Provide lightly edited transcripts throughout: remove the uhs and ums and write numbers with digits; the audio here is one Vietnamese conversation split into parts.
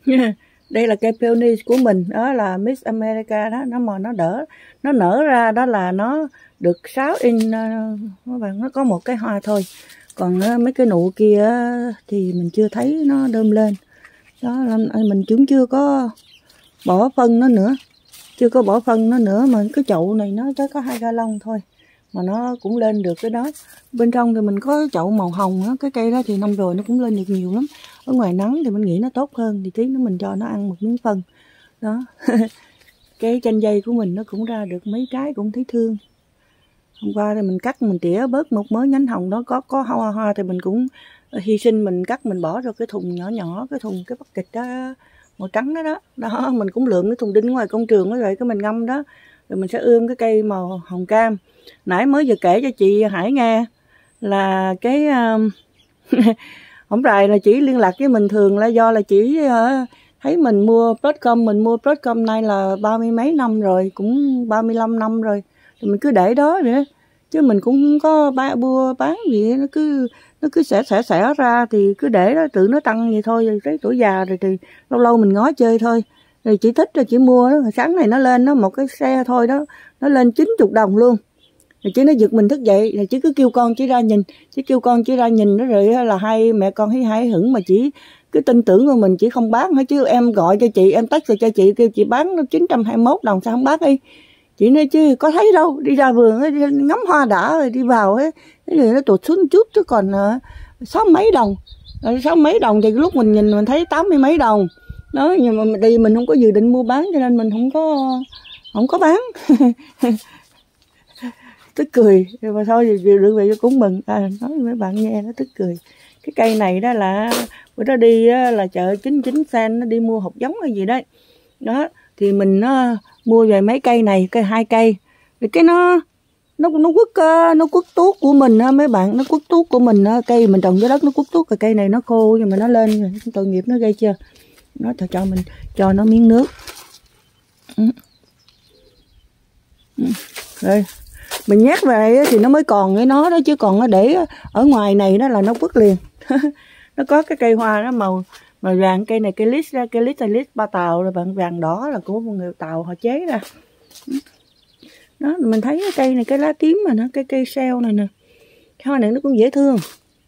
Đây là cây peony của mình, đó là Miss America đó, nó nở ra đó là nó được 6 inch các bạn, nó có một cái hoa thôi. Còn mấy cái nụ kia thì mình chưa thấy nó đơm lên. Đó, mình cũng chưa có bỏ phân nó nữa. Mà cái chậu này nó chỉ có 2 gallon thôi. Mà nó cũng lên được cái đó. Bên trong thì mình có chậu màu hồng đó. Cái cây đó thì năm rồi nó cũng lên được nhiều lắm. Ở ngoài nắng thì mình nghĩ nó tốt hơn. Thì tí nữa mình cho nó ăn một miếng phân. Đó. Cái chanh dây của mình nó cũng ra được mấy trái, cũng thấy thương. Hôm qua thì mình cắt, mình tỉa bớt một mớ nhánh hồng đó, có hoa thì mình cũng hy sinh, mình cắt mình bỏ vào cái thùng nhỏ, cái bucket đó màu trắng đó, mình cũng lượm cái thùng đinh ngoài công trường đó, rồi cái mình ngâm đó, rồi mình sẽ ươm cái cây màu hồng cam. Nãy mới vừa kể cho chị Hải nghe là cái hổng rày là chỉ liên lạc với mình thường là do là chỉ thấy mình mua Broadcom nay là 30 mấy năm rồi, cũng 35 năm rồi, thì mình cứ để đó vậy đó. Chứ mình cũng không có mua bán gì, nó cứ xẻ ra thì cứ để đó, tự nó tăng vậy thôi. Rồi tới tuổi già rồi thì lâu lâu mình ngó chơi thôi. Rồi chỉ thích rồi chỉ mua đó. Sáng này nó lên, nó một cái xe thôi đó, nó lên 90 đồng luôn. Rồi chứ nó giật mình thức dậy, rồi chứ cứ kêu con chỉ ra nhìn đó, rồi là hai mẹ con hái hửng, mà chỉ cứ tin tưởng của mình, chỉ không bán hết. Chứ em gọi cho chị, em tách rồi cho chị, kêu chị bán nó 921 đồng, sao không bán đi. Chị nói chứ có thấy đâu, đi ra vườn ấy, đi ngắm hoa đã rồi đi vào ấy, cái người nó tụt xuống chút, chứ còn 6 mấy đồng. Rồi 6 mấy đồng thì lúc mình nhìn mình thấy 80 mấy đồng. Đó, nhưng mà đi mình không có dự định mua bán, cho nên mình không có bán. Tức cười, mà thôi thì được vậy cũng mừng. Nói với mấy bạn nghe nó tức cười. Cái cây này đó là bữa đó đi là chợ 99 cent, nó đi mua hột giống hay gì đấy. Đó, thì mình mua về mấy cây này, cây 2 cây. Rồi cái nó quất tuốt của mình á mấy bạn, nó quất tuốt của mình á, cây mình trồng dưới đất nó quất tuốt, rồi cây này nó khô nhưng mà nó lên rồi, tội nghiệp nó ghê chưa. Nó cho nó miếng nước. Rồi mình nhét về thì nó mới còn cái nó đó, chứ còn nó để ở ngoài này đó là nó quất liền. Nó có cái cây hoa nó màu vàng, cây này cây lít Ba Tàu, rồi vàng đỏ là của người Tàu họ chế ra. Đó, mình thấy cái cây này, cái lá tím mà nó, cái cây seo này nè, cái hoa này nó cũng dễ thương.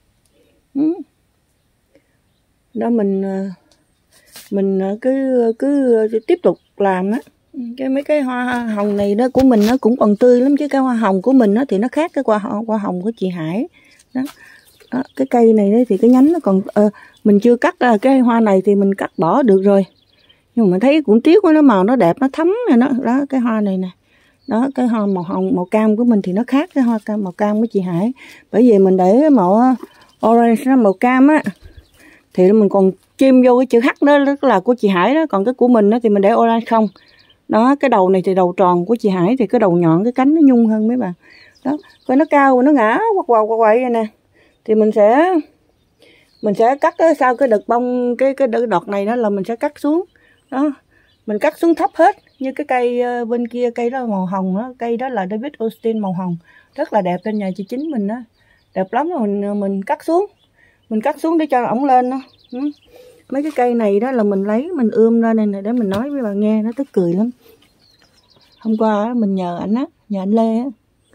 Đó, mình cứ tiếp tục làm á. Mấy cái hoa hồng này đó của mình nó cũng còn tươi lắm, chứ cái hoa hồng của mình đó thì nó khác cái hoa hồng của chị Hải đó. Đó, cái cây này đấy thì cái nhánh nó còn mình chưa cắt ra. Cái hoa này thì mình cắt bỏ được rồi, nhưng mà mình thấy cũng tiếc quá, nó màu nó đẹp, nó thấm rồi đó. Cái hoa này nè, đó, cái hoa màu hồng màu cam của mình thì nó khác cái hoa màu cam của chị Hải, bởi vì mình để màu orange nó màu cam á, thì mình còn chim vô cái chữ H đó là của chị Hải đó, còn cái của mình đó thì mình để orange không. Đó, cái đầu này thì đầu tròn của chị Hải, thì cái đầu nhọn, cái cánh nó nhung hơn mấy bạn. Đó, coi nó cao, nó ngã quay vậy nè. Thì mình sẽ cắt sau cái đợt bông, cái đọt này đó là mình sẽ cắt xuống. Đó, mình cắt xuống thấp hết. Như cái cây bên kia, cây đó màu hồng đó, cây đó là David Austin màu hồng, rất là đẹp, trên nhà chị Chính mình đó, đẹp lắm. Rồi mình cắt xuống để cho ổng lên đó. Mấy cái cây này đó là mình ươm ra này nè, để mình nói với bà nghe, nó tức cười lắm. Hôm qua mình nhờ anh Lê á.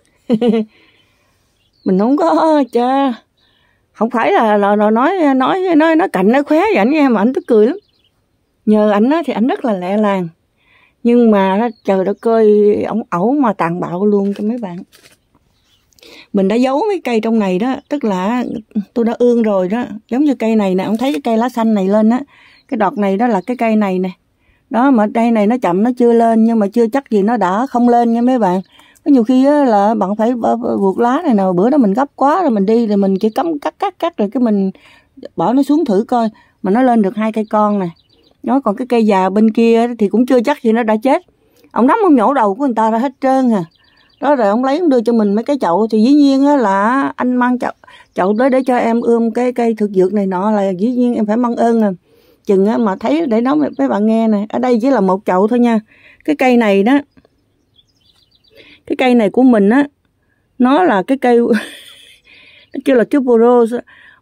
Mình không có không phải là nói cạnh nó khóe vậy anh nghe, mà anh tức cười lắm. Nhờ ảnh á thì ảnh rất là lẹ làng, nhưng mà trời đất ơi, ổng ẩu mà tàn bạo luôn cho mấy bạn. Mình đã giấu mấy cây trong này đó, tức là tôi đã ương rồi đó. Giống như cây này nè, ông thấy cái cây lá xanh này lên á, cái đọt này đó là cái cây này nè. Đó, mà cây này nó chậm, nó chưa lên, nhưng mà chưa chắc gì nó đã không lên nha mấy bạn. Có nhiều khi á, là bạn phải vuột lá này nào, bữa đó mình gấp quá rồi mình đi, rồi mình chỉ cắm cắt rồi cái mình bỏ nó xuống thử coi mà nó lên được 2 cây con nè. Nó còn cái cây già bên kia thì cũng chưa chắc gì nó đã chết. Ông nắm ông nhổ đầu của người ta ra hết trơn à. Đó, rồi ông lấy ông đưa cho mình mấy cái chậu, thì dĩ nhiên á là anh mang chậu tới để cho em ươm cái cây thực dược này nọ, là dĩ nhiên em phải mang ơn à. Chừng á mà thấy, để nói với bạn nghe nè, ở đây chỉ là một chậu thôi nha. Cái cây này đó, cái cây này của mình á, nó là cái cây nó kêu là tuberose.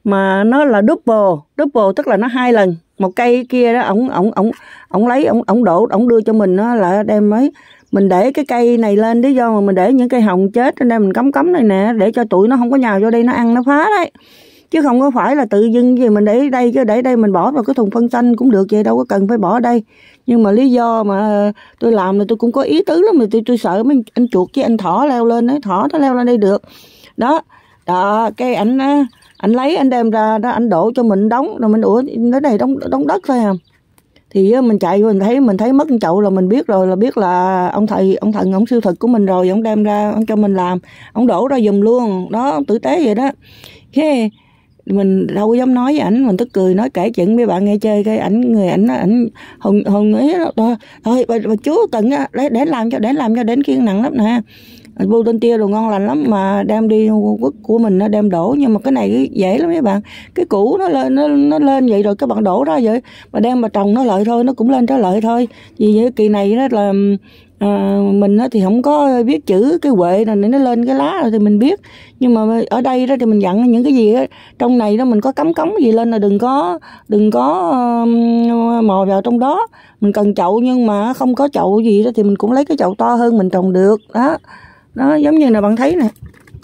mà nó là double tức là nó 2 lần. Một cây kia đó ổng lấy ổng đổ ổng đưa cho mình nó là đem mấy mình để cái cây này lên, lý do mà mình để những cây hồng chết nên mình cắm này nè để cho tụi nó không có nhào vô đây nó ăn nó phá đấy, chứ không có phải là tự dưng gì mình để đây, chứ để đây mình bỏ vào cái thùng phân xanh cũng được vậy, đâu có cần phải bỏ ở đây. Nhưng mà lý do mà tôi làm là tôi cũng có ý tứ lắm, mà tôi sợ mấy anh chuột với anh thỏ leo lên đấy, thỏ nó leo lên đây được đó. Cái ảnh lấy anh đem ra đó, anh đổ cho mình đóng rồi mình ủa cái này đóng đất thôi à. Thì mình chạy mình thấy mất chậu là mình biết rồi, là biết là ông thần ông siêu thực của mình rồi, ông đem ra ông cho mình làm, ông đổ ra giùm luôn đó, ông tử tế vậy đó. Cái mình đâu có dám nói với ảnh, mình tức cười nói kể chuyện mấy bạn nghe chơi, cái ảnh hùng ấy thôi bà chú cần để làm cho đến khiên nặng lắm nè, vô tên tia đồ ngon lành lắm mà đem đi quốc của mình nó đem đổ. Nhưng mà cái này dễ lắm mấy bạn, cái củ nó lên vậy rồi các bạn đổ ra vậy mà đem mà trồng nó lợi thôi, nó cũng lên trở lợi thôi. Vì vậy kỳ này đó là mình thì không có biết chữ cái huệ này nó lên cái lá rồi thì mình biết, nhưng mà ở đây đó thì mình dặn những cái gì đó, trong này đó mình có cấm gì lên là đừng có mò vào trong đó. Mình cần chậu nhưng mà không có chậu gì đó thì mình cũng lấy cái chậu to hơn mình trồng được đó, giống như là bạn thấy nè.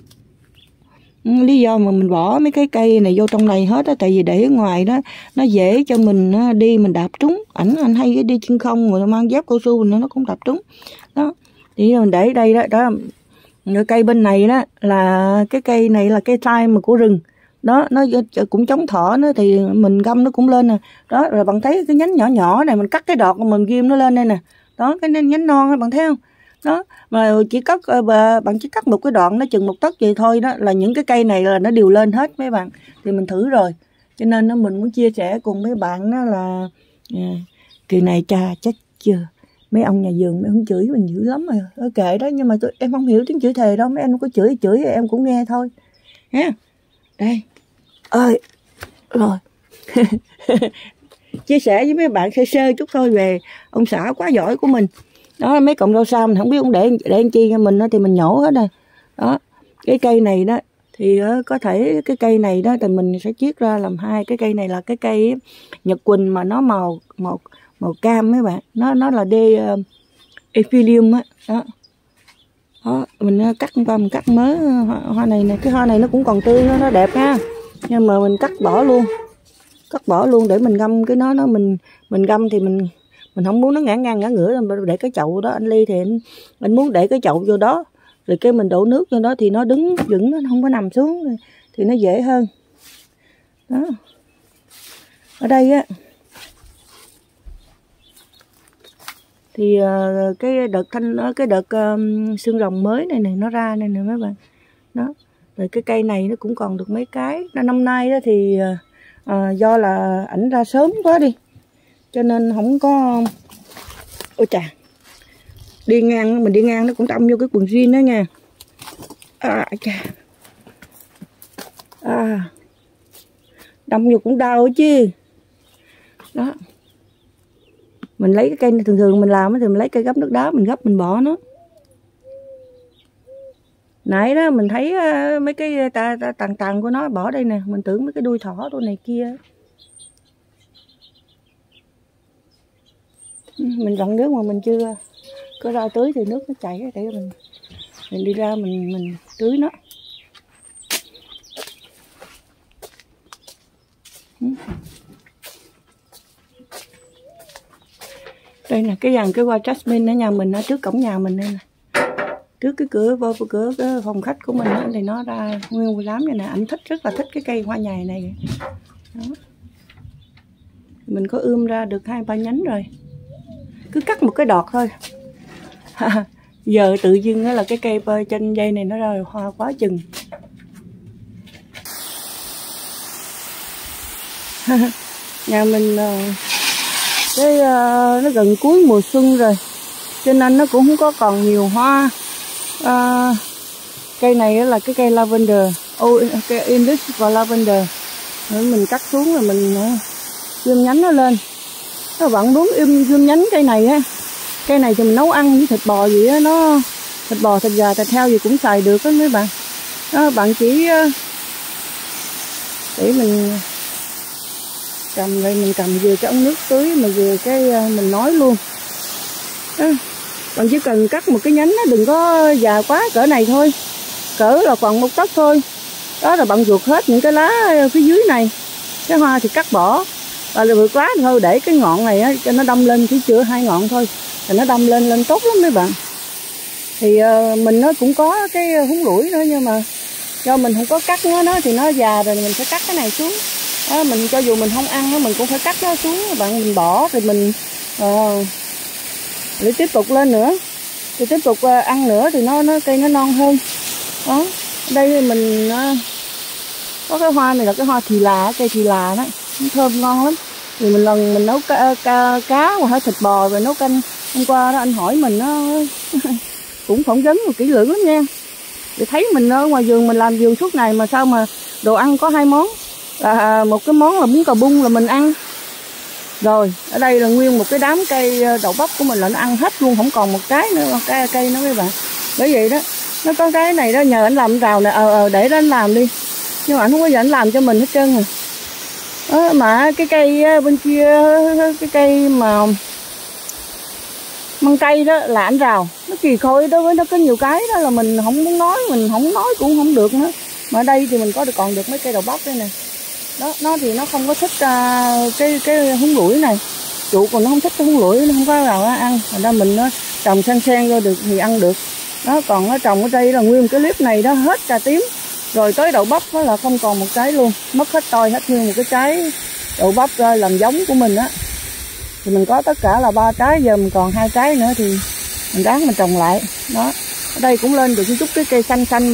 Lý do mà mình bỏ mấy cái cây này vô trong này hết á, tại vì để ở ngoài đó nó dễ cho mình đi mình đạp trúng. Anh hay đi chân không rồi mang dép cao su nó cũng đạp trúng đó. Thì mình để đây đó cái cây bên này đó là cái cây này là cây thyme mà của rừng đó, nó cũng chống thỏ nữa, thì mình găm nó cũng lên nè đó. Rồi bạn thấy cái nhánh nhỏ này mình cắt cái đọt mình ghim nó lên đây nè đó, cái nhánh non đó bạn thấy không đó. Mà bạn chỉ cắt một cái đoạn nó chừng 1 tấc vậy thôi đó, là những cái cây này là nó đều lên hết mấy bạn. Thì mình thử rồi cho nên nó mình muốn chia sẻ cùng mấy bạn đó là kỳ này chắc chưa mấy ông nhà vườn mấy ông chửi mình dữ lắm rồi, kệ đó. Nhưng mà em không hiểu tiếng chửi thề đâu, mấy anh có chửi em cũng nghe thôi ha. Đây ơi rồi chia sẻ với mấy bạn sơ chút thôi về ông xã quá giỏi của mình đó. Mấy cọng rau sam mình không biết ông để anh chi cho mình đó, thì mình nhổ hết rồi đó. Cái cây này đó thì có thể cái cây này đó thì mình sẽ chiết ra làm 2. Cái cây này là cái cây Nhật Quỳnh mà nó màu cam mấy bạn, nó là Ephilium á đó. Mình cắt qua mình cắt mớ hoa này nè, cái hoa này nó cũng còn tươi nó đẹp ha, nhưng mà mình cắt bỏ luôn để mình ngâm cái nó mình ngâm thì mình không muốn nó ngã ngang ngã ngửa, để cái chậu đó. Anh Ly thì anh muốn để cái chậu vô đó rồi cái mình đổ nước vô đó thì nó đứng vững, nó không có nằm xuống thì nó dễ hơn đó. Ở đây á thì cái đợt xương rồng mới này nó ra này nè mấy bạn đó. Rồi cái cây này nó cũng còn được mấy cái. Năm nay đó thì do là ảnh ra sớm quá đi cho nên không có. Ôi chà, mình đi ngang nó cũng đâm vô cái quần jean đó nha. Đâm vô cũng đau chứ đó. Mình lấy cái cây này, thường mình làm thì mình lấy cây gấp nước đá mình gấp mình bỏ nó. Nãy đó mình thấy mấy cái tàn của nó bỏ đây nè, mình tưởng mấy cái đuôi thỏ đồ này kia. Mình rặn nước mà mình chưa có ra tưới thì nước nó chảy để mình đi ra mình tưới nó. Đây nè, cái hoa jasmine ở nhà mình ở trước cổng nhà mình đây nè, trước cái cửa cái phòng khách của mình đó, thì nó ra nguyên một đám vậy nè. Anh rất là thích cái cây hoa nhài này đó. Mình có ươm ra được 2-3 nhánh rồi, cứ cắt một cái đọt thôi. Giờ tự dưng là cái cây trên dây này nó ra hoa quá chừng. Nhà mình nó gần cuối mùa xuân rồi cho nên nó cũng không có còn nhiều hoa. Cây này là cái cây lavender, cây English và lavender. Rồi mình cắt xuống rồi mình ươm nhánh nó lên. Các bạn muốn ươm nhánh cây này á, cây này thì mình nấu ăn với thịt bò gì á, nó thịt bò, thịt gà, thịt heo gì cũng xài được đó mấy bạn. Đó, bạn chỉ để mình cầm đây, mình cầm vừa cái ống nước tưới mà vừa cái mình nói luôn đó. Bạn chỉ cần cắt một cái nhánh nó đừng có già quá, cỡ này thôi, cỡ là còn 1 tấc thôi đó, là bạn ruột hết những cái lá phía dưới này. Cái hoa thì cắt bỏ, và vượt lá thì thôi, để cái ngọn này á, cho nó đâm lên, chỉ chữa 2 ngọn thôi thì nó đâm lên tốt lắm mấy bạn. Thì mình nó cũng có cái húng lủi nữa, nhưng mà do mình không có cắt nó thì nó già rồi, mình phải cắt cái này xuống đó. Mình cho dù mình không ăn nó, mình cũng phải cắt nó xuống bạn, mình bỏ thì mình để tiếp tục lên nữa, thì tiếp tục ăn nữa thì cây nó non hơn đó. Đây mình có cái hoa này là cái hoa thì là cây thì là đó, nó thơm ngon lắm. Thì mình nấu cá hoặc là thịt bò rồi nấu canh. Hôm qua đó anh hỏi mình nó cũng phỏng vấn một kỹ lưỡng lắm nha. Thì thấy mình ở ngoài vườn mình làm vườn suốt ngày mà sao mà đồ ăn có 2 món, là một cái món là bún cà bung là mình ăn rồi. Ở đây là nguyên một cái đám cây đậu bắp của mình là nó ăn hết luôn, không còn một trái nữa, cây nó mấy bạn. Bởi vậy đó, nó có cái này đó, nhờ anh làm rào nè, để đó anh làm đi, nhưng mà anh không có giờ anh làm cho mình hết trơn rồi đó. Mà cái cây bên kia, cái cây mà măng tây đó là anh rào, nó kỳ khôi đối với nó có nhiều cái đó là mình không muốn nói, mình không nói cũng không được nữa. Mà ở đây thì mình còn được mấy cây đậu bắp đây nè đó. Nó thì nó không có thích cái húng lủi này, chủ còn nó không thích cái húng lủi, nó không có nào ăn. Thành ra mình nó trồng xen vô được thì ăn được đó. Còn nó trồng ở đây là nguyên cái clip này đó hết cà tím rồi tới đậu bắp đó là không còn một trái luôn, mất hết toi hết nguyên một cái trái đậu bắp làm giống của mình á. Thì mình có tất cả là 3 trái, giờ mình còn 2 trái nữa thì mình ráng mình trồng lại đó. Ở đây cũng lên được chút cái cây xanh xanh mà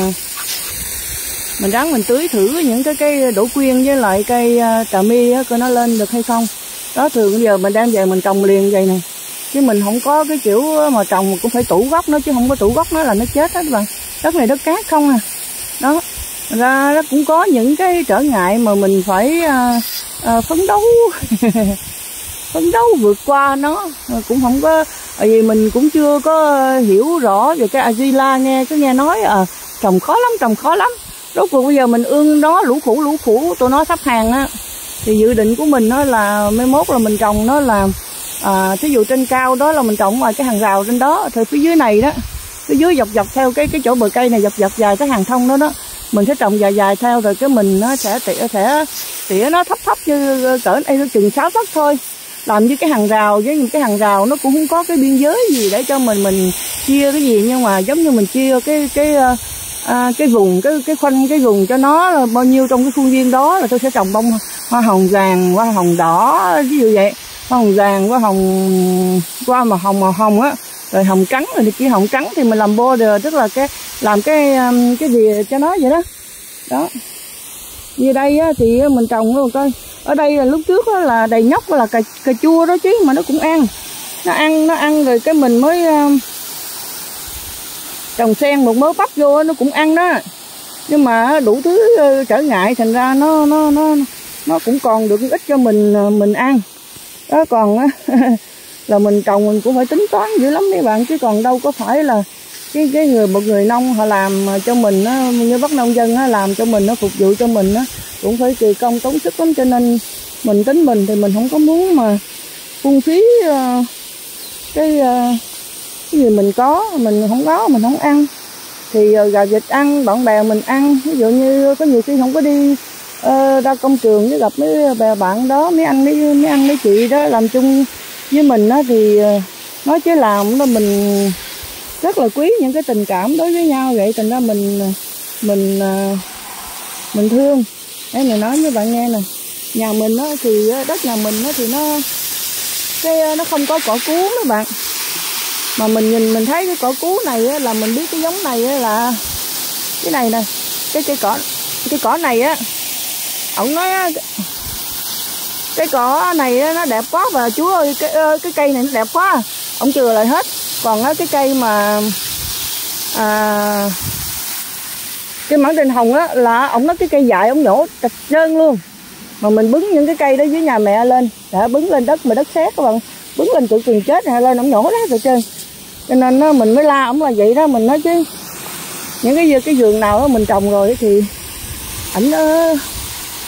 mình ráng mình tưới thử những cái cây đỗ quyên với lại cây trà mi á, coi nó lên được hay không đó. Thường bây giờ mình đem về mình trồng liền vậy này, chứ mình không có cái kiểu mà trồng cũng phải tủ gốc nó, chứ không có tủ gốc nó là nó chết hết bạn. Đất này đất cát không à đó. Ra nó cũng có những cái trở ngại mà mình phải phấn đấu phấn đấu vượt qua nó. Cũng không có, vì mình cũng chưa có hiểu rõ về cái Azila, nghe nói trồng khó lắm. Rốt cuộc bây giờ mình ương nó lũ khủ tụi nó sắp hàng á. Thì dự định của mình đó là mai mốt là mình trồng nó là thí dụ trên cao đó là mình trồng ngoài cái hàng rào trên đó, thì phía dưới này đó, phía dưới dọc theo cái chỗ bờ cây này, dọc dài cái hàng thông đó mình sẽ trồng dài theo, rồi cái mình nó sẽ tỉa nó thấp như cỡ đây, nó chừng 6 tấc thôi, làm với cái hàng rào. Với những cái hàng rào nó cũng không có cái biên giới gì để cho mình chia cái gì, nhưng mà giống như mình chia cái vùng, cái khoanh cái vùng cho nó là bao nhiêu trong cái khuôn viên đó, là tôi sẽ trồng bông hoa hồng vàng, hoa hồng đỏ, ví dụ vậy, hoa hồng vàng, hoa màu hồng á, rồi hồng trắng, rồi kia hồng trắng thì mình làm border, tức là làm cái gì cho nó vậy đó. Đó. Như đây á, thì mình trồng rồi coi. Ở đây là lúc trước á, là đầy nhóc là cà chua đó chứ, mà nó cũng ăn. Nó ăn rồi cái mình mới trồng sen một mớ bắp vô nó cũng ăn đó. Nhưng mà đủ thứ trở ngại, thành ra nó cũng còn được ít cho mình ăn. Đó, còn là mình trồng mình cũng phải tính toán dữ lắm mấy bạn, chứ còn đâu có phải là một người nông họ làm cho mình á, như bác nông dân á, làm cho mình, nó phục vụ cho mình á, cũng phải kỳ công tốn sức lắm. Cho nên mình tính mình thì mình không có muốn mà phung phí cái gì mình có, mình không có mình không ăn. Thì gà vịt ăn, bạn bè mình ăn, ví dụ như có nhiều khi không có đi ra công trường với gặp mấy bè bạn đó, mấy anh mấy chị đó làm chung với mình đó, thì nói chứ làm đó mình rất là quý những cái tình cảm đối với nhau vậy. Thành ra mình thương. Để mình nói với bạn nghe nè, nhà mình đó thì đất nhà mình đó thì nó không có cỏ cứu mấy bạn, mà mình thấy cái cỏ cứu này á, là mình biết cái giống này á, là cái này nè, cái cỏ này á, ổng nói á, cái cỏ này á, nó đẹp quá và chú ơi, cái cây này nó đẹp quá, ổng chừa lại hết. Còn á, cái cây mà cái mảng trên hồng á, là ổng nói cái cây dại ổng nhổ trật trơn luôn. Mà mình bứng những cái cây đó dưới nhà mẹ lên, đã bứng lên đất mà đất sét các bạn, bứng lên tự chừng chết này lên ổng nhổ đó rồi trơn. Cho nên đó, mình mới la ổng là vậy đó. Mình nói chứ những cái vườn nào đó mình trồng rồi thì ảnh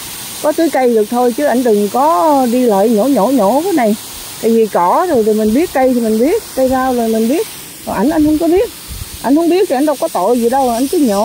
có tưới cây được thôi, chứ ảnh đừng có đi lại nhổ cái này. Tại vì cỏ rồi thì mình biết, cây thì mình biết, cây rau rồi mình biết, còn ảnh không có biết. Ảnh không biết thì ảnh đâu có tội gì đâu, ảnh cứ nhổ.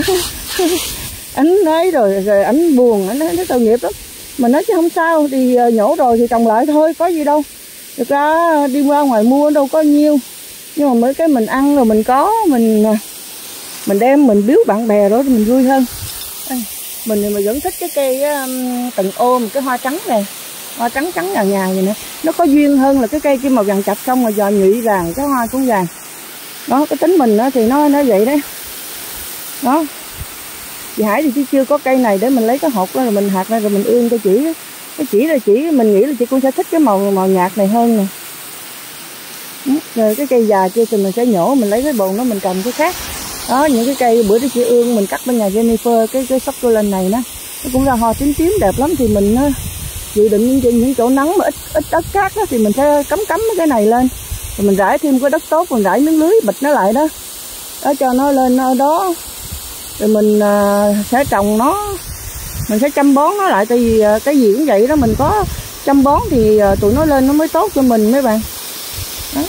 Ảnh ấy rồi ảnh buồn, ảnh thấy tội nghiệp lắm. Mình nói chứ không sao, thì nhổ rồi thì trồng lại thôi, có gì đâu. Thực ra đi ra ngoài mua đâu có nhiêu, nhưng mà mấy cái mình ăn rồi mình có, mình đem mình biếu bạn bè đó thì mình vui hơn. Mình thì mình vẫn thích cái cây từng ôm cái hoa trắng này, hoa trắng trắng ngà ngà vậy nè, nó có duyên hơn là cái cây kia màu vàng chạch xong rồi giò nhụy vàng, cái hoa cũng vàng. Đó, cái tính mình đó thì nó vậy đấy. Đó, chị Hải thì chưa có cây này để mình lấy cái hột đó rồi mình hạt ra rồi mình ươm cho chị. Cái chỉ là chị, mình nghĩ là chị cũng sẽ thích cái màu nhạt này hơn nè. Rồi cái cây già kia thì mình sẽ nhổ, mình lấy cái bồn đó mình trồng cái khác. Đó, những cái cây bữa đó chị ương mình cắt bên nhà Jennifer, cái succulent này nó cũng ra hoa tím tím đẹp lắm. Thì mình dự định những chỗ nắng mà ít đất cát đó thì mình sẽ cắm cái này lên, rồi mình rải thêm cái đất tốt, mình rải miếng lưới bịch nó lại đó, cho nó lên đó. Rồi mình sẽ trồng nó, mình sẽ chăm bón nó lại. Tại vì cái gì cũng vậy đó, mình có chăm bón thì tụi nó lên nó mới tốt cho mình mấy bạn. Đó.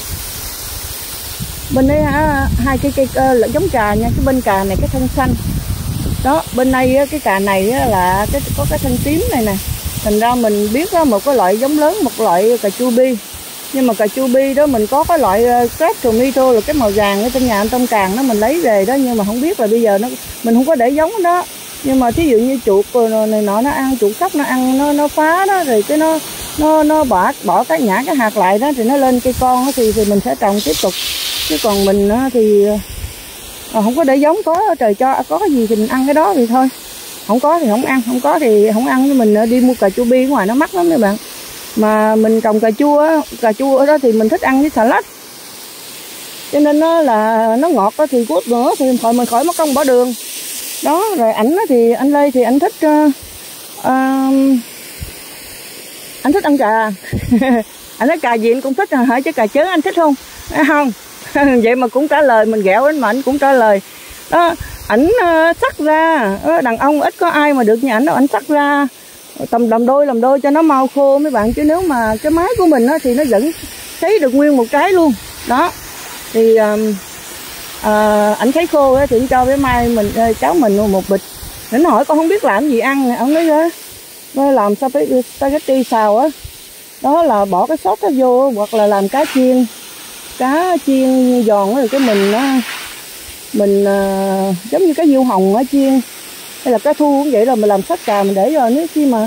Bên đây hai cây giống cà nha, cái bên cà này cái thân xanh đó, bên đây cái cà này là có cái thân tím này nè. Thành ra mình biết một cái loại giống lớn, một loại cà chua bi. Nhưng mà cà chua bi đó mình có cái loại Crab Tomato là cái màu vàng ở trong nhà anh Tông Càng đó, mình lấy về đó, nhưng mà không biết là bây giờ mình không có để giống đó. Nhưng mà thí dụ như chuột này nọ nó ăn, chuột sóc nó ăn, nó phá đó, rồi cái nó bỏ cái nhả cái hạt lại đó thì nó lên cây con đó, thì mình sẽ trồng tiếp tục. Chứ còn mình thì không có để giống, có trời cho có cái gì thì mình ăn cái đó thì thôi, không có thì không ăn, không có thì không ăn. Với mình đi mua cà chua bi ngoài nó mắc lắm các bạn, mà mình trồng cà chua đó thì mình thích ăn với salad, cho nên là nó ngọt đó thì cốt nữa thì mình khỏi mất công bỏ đường đó. Rồi ảnh thì anh Lê thì anh thích ăn cà. Anh nói cà gì anh cũng thích hả, chứ cà chớ anh thích không? Không. Vậy mà cũng trả lời, mình ghẹo anh mà anh cũng trả lời đó. Ảnh sắc ra, đàn ông ít có ai mà được như ảnh đâu, ảnh sắc ra tầm làm đôi cho nó mau khô mấy bạn. Chứ nếu mà cái máy của mình thì nó vẫn thấy được nguyên một trái luôn đó. Thì ảnh thấy khô thì anh cho với mai mình cháu mình một bịch. Nó hỏi con không biết làm gì ăn, ông nói làm spaghetti xào á, đó là bỏ cái sốt đó vô, hoặc là làm cá chiên giòn rồi cái mình giống như cái diêu hồng ở chiên, hay là cá thu cũng vậy, rồi mình làm sốt cà mình để rồi. Nếu khi mà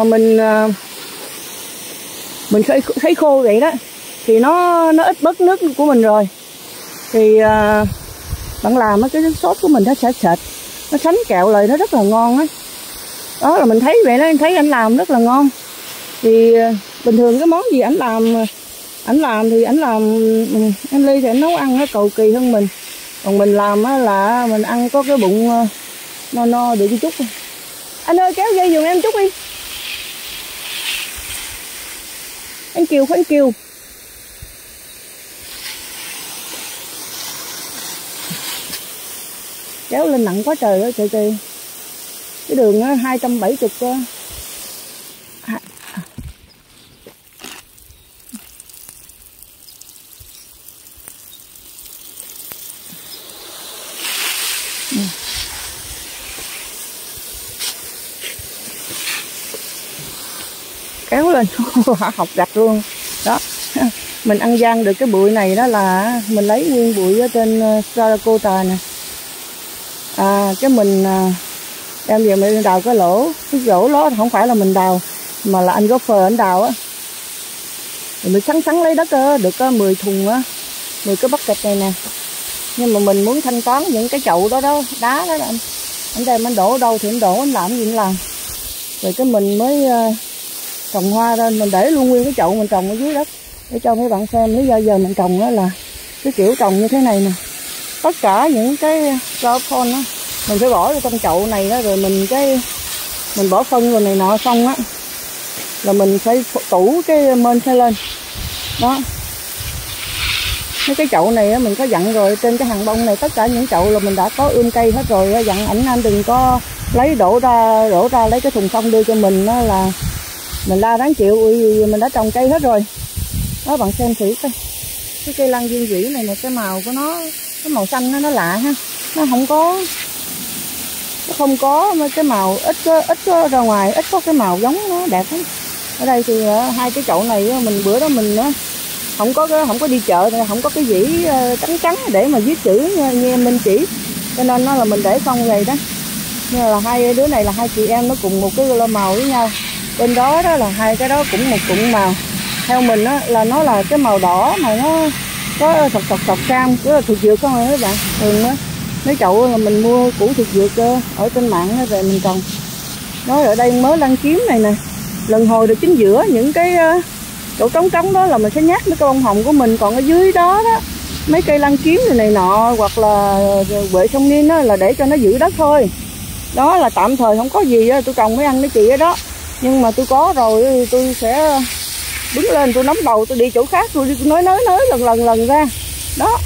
mình thấy khô vậy đó thì nó ít bớt nước của mình rồi, thì bạn làm cái sốt của mình nó sẽ sệt, nó sánh kẹo lại, nó rất là ngon á. Đó là mình thấy vậy đó, em thấy anh làm rất là ngon. Thì bình thường cái món gì ảnh làm thì em Ly thì anh nấu ăn nó cầu kỳ hơn mình. Còn mình làm là mình ăn có cái bụng no được chút. Anh ơi kéo dây giùm em chút đi. Anh Kiều. Kéo lên nặng quá trời ơi trời. Cái đường 270 kéo lên học gạch luôn đó. Mình ăn gian được cái bụi này đó là mình lấy nguyên bụi ở trên Saracota nè. Cái mình đem về mình đào cái lỗ, cái lỗ đó không phải là mình đào mà là anh Gopher anh đào á. Rồi mình sắn lấy đất được 10 thùng á, 10 cái bucket này nè. Nhưng mà mình muốn thanh toán những cái chậu đó đá đó anh đem anh đổ ở đâu thì anh đổ, anh làm gì anh làm. Rồi cái mình mới trồng hoa lên, mình để luôn nguyên cái chậu mình trồng ở dưới đất để cho mấy bạn xem. Lý do giờ mình trồng đó là cái kiểu trồng như thế này nè. Tất cả những cái flower đó mình phải bỏ vào trong chậu này đó, rồi mình bỏ phân rồi này nọ xong á là mình phải tủ cái mên xe lên đó. Mấy cái chậu này á mình có dặn rồi, trên cái hàng bông này tất cả những chậu là mình đã có ươm cây hết rồi, dặn ảnh anh đừng có lấy đổ ra lấy cái thùng xong đưa cho mình đó là mình la đáng chịu, vì mình đã trồng cây hết rồi. Đó bạn xem thử coi. Cái cây lan dương vĩ này nè, cái màu của nó, cái màu xanh nó lạ ha. Nó không có cái màu ít có ra ngoài, ít có cái màu giống nó đẹp lắm. Ở đây thì hai cái chậu này mình bữa đó mình không có đi chợ, không có cái dĩ trắng để mà viết chữ như em Minh chỉ, cho nên nó là mình để không vậy đó. Nhưng là hai đứa này là hai chị em nó cùng một cái màu với nhau. Bên đó đó là hai cái đó cũng một cụm màu. Theo mình á là nó là cái màu đỏ mà nó có sọc cam, cứ là thuộc dược không rồi các bạn. Thường á mấy chậu là mình mua củ thuộc dược ở trên mạng về mình trồng. Nó ở đây mới lan kiếm này nè, lần hồi được chính giữa những cái chỗ trống đó là mình sẽ nhát mấy cái bông hồng của mình. Còn ở dưới đó đó mấy cây lan kiếm này nọ hoặc là huệ sông Niên đó là để cho nó giữ đất thôi. Đó là tạm thời không có gì đó, tôi trồng mấy anh mấy chị ở đó. Nhưng mà tôi có rồi tôi sẽ đứng lên tôi nắm đầu tôi đi chỗ khác, tôi đi nói lần ra. Đó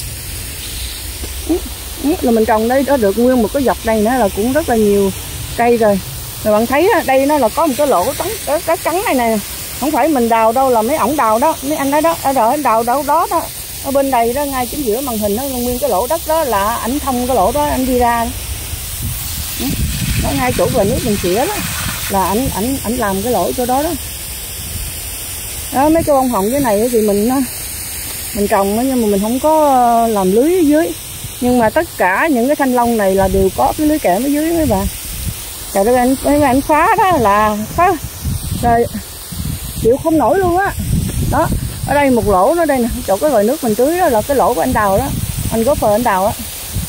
là mình trồng đây, đó được nguyên một cái dọc đây nữa là cũng rất là nhiều cây rồi. Rồi bạn thấy đây nó là có một cái lỗ trắng này nè, không phải mình đào đâu, là mấy ổng đào đó, mấy anh đó ở đào đâu đó đó, ở bên đây đó ngay chính giữa màn hình đó, nguyên cái lỗ đất đó là ảnh thông cái lỗ đó anh đi ra đó, ngay chỗ về nước mình xỉa đó là ảnh làm cái lỗ chỗ đó đó. Đó mấy cái bông hồng dưới này thì mình trồng đó, nhưng mà mình không có làm lưới ở dưới. Nhưng mà tất cả những cái thanh long này là đều có cái lưới kẽm ở dưới mấy bạn. Trời ơi anh phá đó là phá rồi chịu không nổi luôn á. Đó ở đây một lỗ nó đây nè, chỗ cái vòi nước mình tưới đó là cái lỗ của anh đào đó, anh góp phần anh đào á.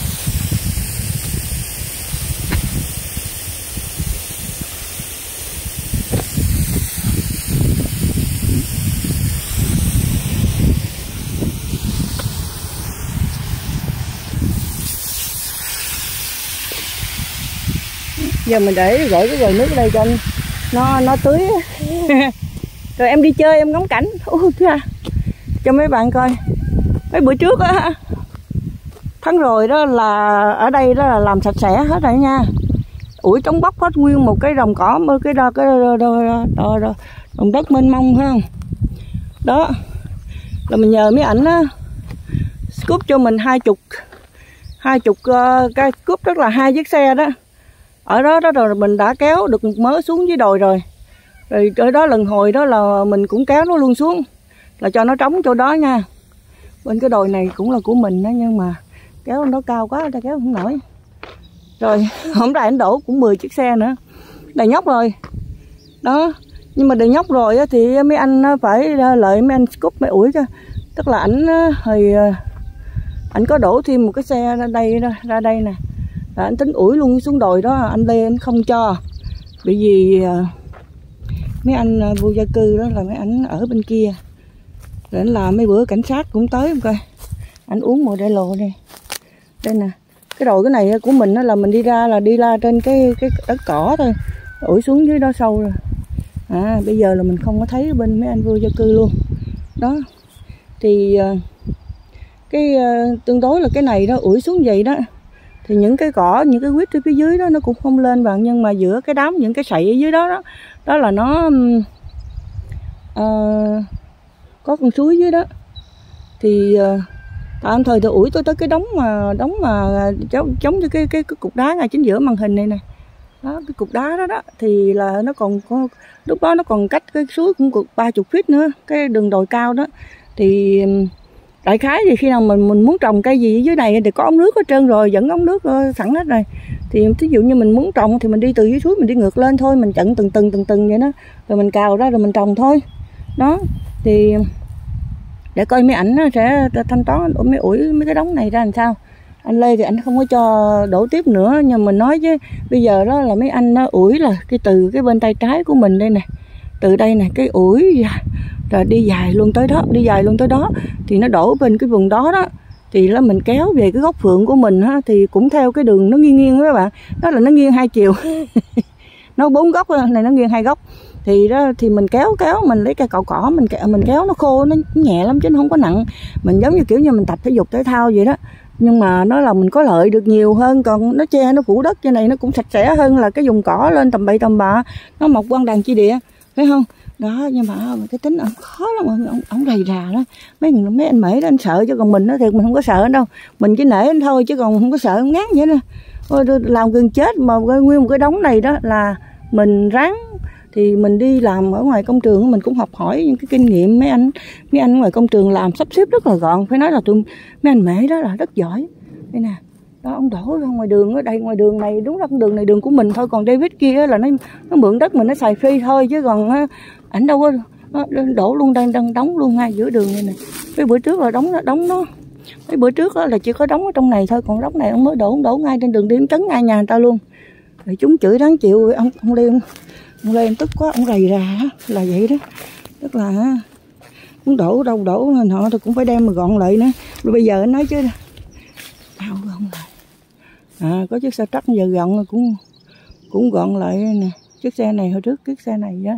Giờ mình để gửi cái vòi nước ở đây cho anh nó tưới. Rồi em đi chơi em ngắm cảnh cho mấy bạn coi. Mấy bữa trước á, tháng rồi đó là ở đây đó là làm sạch sẽ hết rồi nha, ủi trống bóc hết nguyên một cái đồng cỏ, cái đồng đất mênh mông phải không. Đó là mình nhờ mấy ảnh á scoop cho mình 20 cái scoop, tức là 2 chiếc xe đó ở đó rồi mình đã kéo được một mớ xuống dưới đồi rồi ở đó lần hồi đó là mình cũng kéo nó luôn xuống là cho nó trống chỗ đó nha. Bên cái đồi này cũng là của mình đó, nhưng mà kéo nó cao quá ta kéo không nổi. Rồi hôm nay anh đổ cũng 10 chiếc xe nữa, đầy nhóc rồi đó. Nhưng mà đầy nhóc rồi thì mấy anh phải lợi mấy anh scoop mấy ủi cho, tức là ảnh có đổ thêm một cái xe ra đây nè, là anh tính ủi luôn xuống đồi đó. Anh Lê anh không cho, bởi vì mấy anh vô gia cư đó là mấy anh ở bên kia, rồi anh làm mấy bữa cảnh sát cũng tới không coi. Anh uống mùa đê lộ đây nè, cái đồi cái này của mình đó là mình đi ra trên cái đất cỏ thôi, ủi xuống dưới đó sâu rồi. Bây giờ là mình không có thấy bên mấy anh vô gia cư luôn đó. Thì tương đối là cái này đó ủi xuống vậy đó thì những cái cỏ, những cái quýt ở phía dưới đó nó cũng không lên bạn. Nhưng mà giữa cái đám những cái sậy ở dưới đó đó là nó có con suối dưới đó. Thì tạm thời tôi ủi tôi tới cái đống mà giống như cái cục đá ngay chính giữa màn hình này nè. Đó cái cục đá đó thì là nó còn có, lúc đó nó còn cách cái suối cũng 30 feet nữa, cái đường đồi cao đó. Thì đại khái thì khi nào mình muốn trồng cây gì ở dưới này thì có ống nước hết trơn rồi, dẫn ống nước sẵn hết rồi. Thì thí dụ như mình muốn trồng thì mình đi từ dưới suối mình đi ngược lên thôi, mình chặn từng vậy đó, rồi mình cào ra rồi mình trồng thôi. Đó thì để coi mấy ảnh sẽ thanh toán mấy ủi mấy cái đống này ra làm sao. Anh Lê thì anh không có cho đổ tiếp nữa, nhưng mình nói chứ bây giờ đó là mấy anh nó ủi là từ cái bên tay trái của mình đây nè, từ đây nè cái ủi rồi đi dài luôn tới đó, thì nó đổ bên cái vùng đó đó. Thì là mình kéo về cái gốc phượng của mình thì cũng theo cái đường nó nghiêng đó các bạn, đó là nó nghiêng 2 chiều. Nó 4 gốc này, nó nghiêng 2 gốc. Thì đó thì mình kéo mình lấy cây cạo cỏ mình kéo nó khô, nó nhẹ lắm chứ nó không có nặng. Mình giống như kiểu như mình tập thể dục thể thao vậy đó. nhưng mà nó là mình có lợi được nhiều hơn. Còn nó che nó phủ đất trên này nó cũng sạch sẽ hơn là cái vùng cỏ lên tầm bậy tầm bạ, nó mọc quang đàn chi địa, thấy không? Đó, nhưng mà cái tính ông khó lắm, ông rầy rà đó. Mấy anh Mễ đó anh sợ, chứ còn mình nó thiệt mình không có sợ anh đâu, mình chỉ nể anh thôi chứ còn không có sợ, ngán vậy nè. Làm gần chết mà nguyên một cái đống này đó là mình ráng. Thì mình đi làm ở ngoài công trường mình cũng học hỏi những cái kinh nghiệm mấy anh ngoài công trường làm sắp xếp rất là gọn, phải nói là mấy anh Mễ đó là rất giỏi. Đây nè, đó ông đổ ra ngoài đường, ở đây ngoài đường này đúng là con đường này đường của mình thôi, còn David kia là nó mượn đất mình, nó xài free thôi, chứ còn ảnh đâu có đổ luôn, đang đóng luôn ngay giữa đường này nè. Cái bữa trước là đóng nó cái bữa trước là chỉ có đóng ở trong này thôi, còn đóng này ông mới đổ ngay trên đường đi, ông trấn ngay nhà người ta luôn. Rồi chúng chửi đáng chịu, ông Lê tức quá, ông rầy rà là vậy đó. Tức là muốn đổ đâu đổ họ thì cũng phải đem mà gọn lại nữa. Rồi bây giờ anh nói chứ tao gọn lại, có chiếc xe trắc giờ gọn cũng gọn lại nè. Chiếc xe này hồi trước, chiếc xe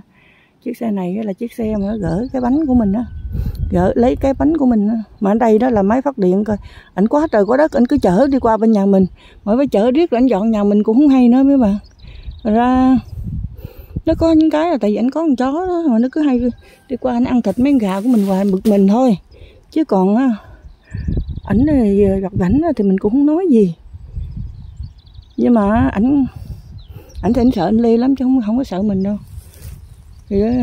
này là chiếc xe mà nó gỡ cái bánh của mình đó, gỡ lấy cái bánh của mình đó. Mà ở đây đó là máy phát điện coi, ảnh quá trời quá đất, ảnh cứ chở đi qua bên nhà mình, mà phải chở riết là ảnh dọn nhà mình cũng không hay nữa mấy bạn. Ra nó có những cái là tại vì ảnh có con chó đó, mà nó cứ hay đi qua ảnh ăn thịt mấy con gà của mình hoài, bực mình thôi. Chứ còn ảnh gặp ảnh thì mình cũng không nói gì. Nhưng mà ảnh thì ảnh sợ anh Lê lắm chứ không có sợ mình đâu. Thì đó,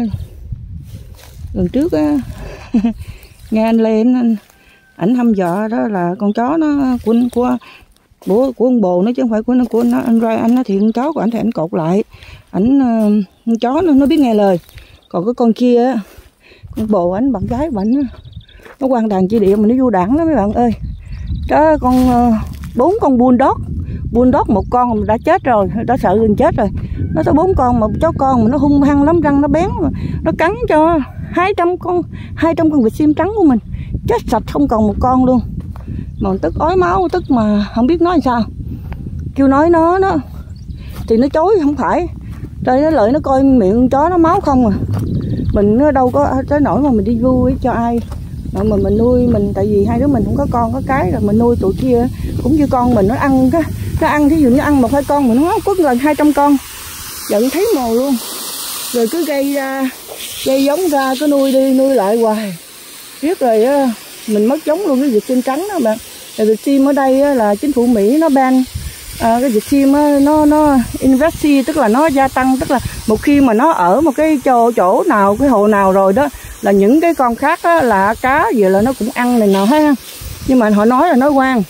lần trước á nghe anh Lê ảnh hăm dọa đó là con chó nó của ông bồ nó chứ không phải của nó, anh Ryan nó thì con chó của ảnh thì ảnh cột lại, con chó nó biết nghe lời. Còn cái con kia con bồ ảnh bạn gái của ảnh nó quang đàn chi địa mà nó vô đảng lắm mấy bạn ơi. Đó con 4 con bulldog một con mà đã chết rồi, đã sợ gần chết rồi. Nó tới 4 con mà chó con mà nó hung hăng lắm, răng nó bén mà nó cắn cho 200 con vịt sim trắng của mình chết sạch không còn một con luôn. Mà tức ói máu, tức mà không biết nói làm sao. Kêu nói nó thì nó chối không phải. Trời, nó lợi nó coi miệng chó nó máu không à. Mình nó đâu có tới nỗi mà mình đi vui cho ai. Mà mình nuôi mình, tại vì hai đứa mình không có con có cái rồi, mình nuôi tụi kia cũng như con mình, nó ăn thí dụ như ăn 1-2 con mà nó có gần 200 con. Giận thấy mồ luôn. Rồi cứ gây giống ra, cứ nuôi đi nuôi lại hoài. Riết rồi mình mất giống luôn cái vịt sim trắng đó bạn. Vịt sim ở đây là chính phủ Mỹ nó ban cái vịt sim nó invest, tức là nó gia tăng, tức là một khi mà nó ở một cái chỗ nào, cái hồ nào rồi đó là những cái con khác đó, là cá gì là nó cũng ăn này nào hết. Nhưng mà họ nói là nói ngoan,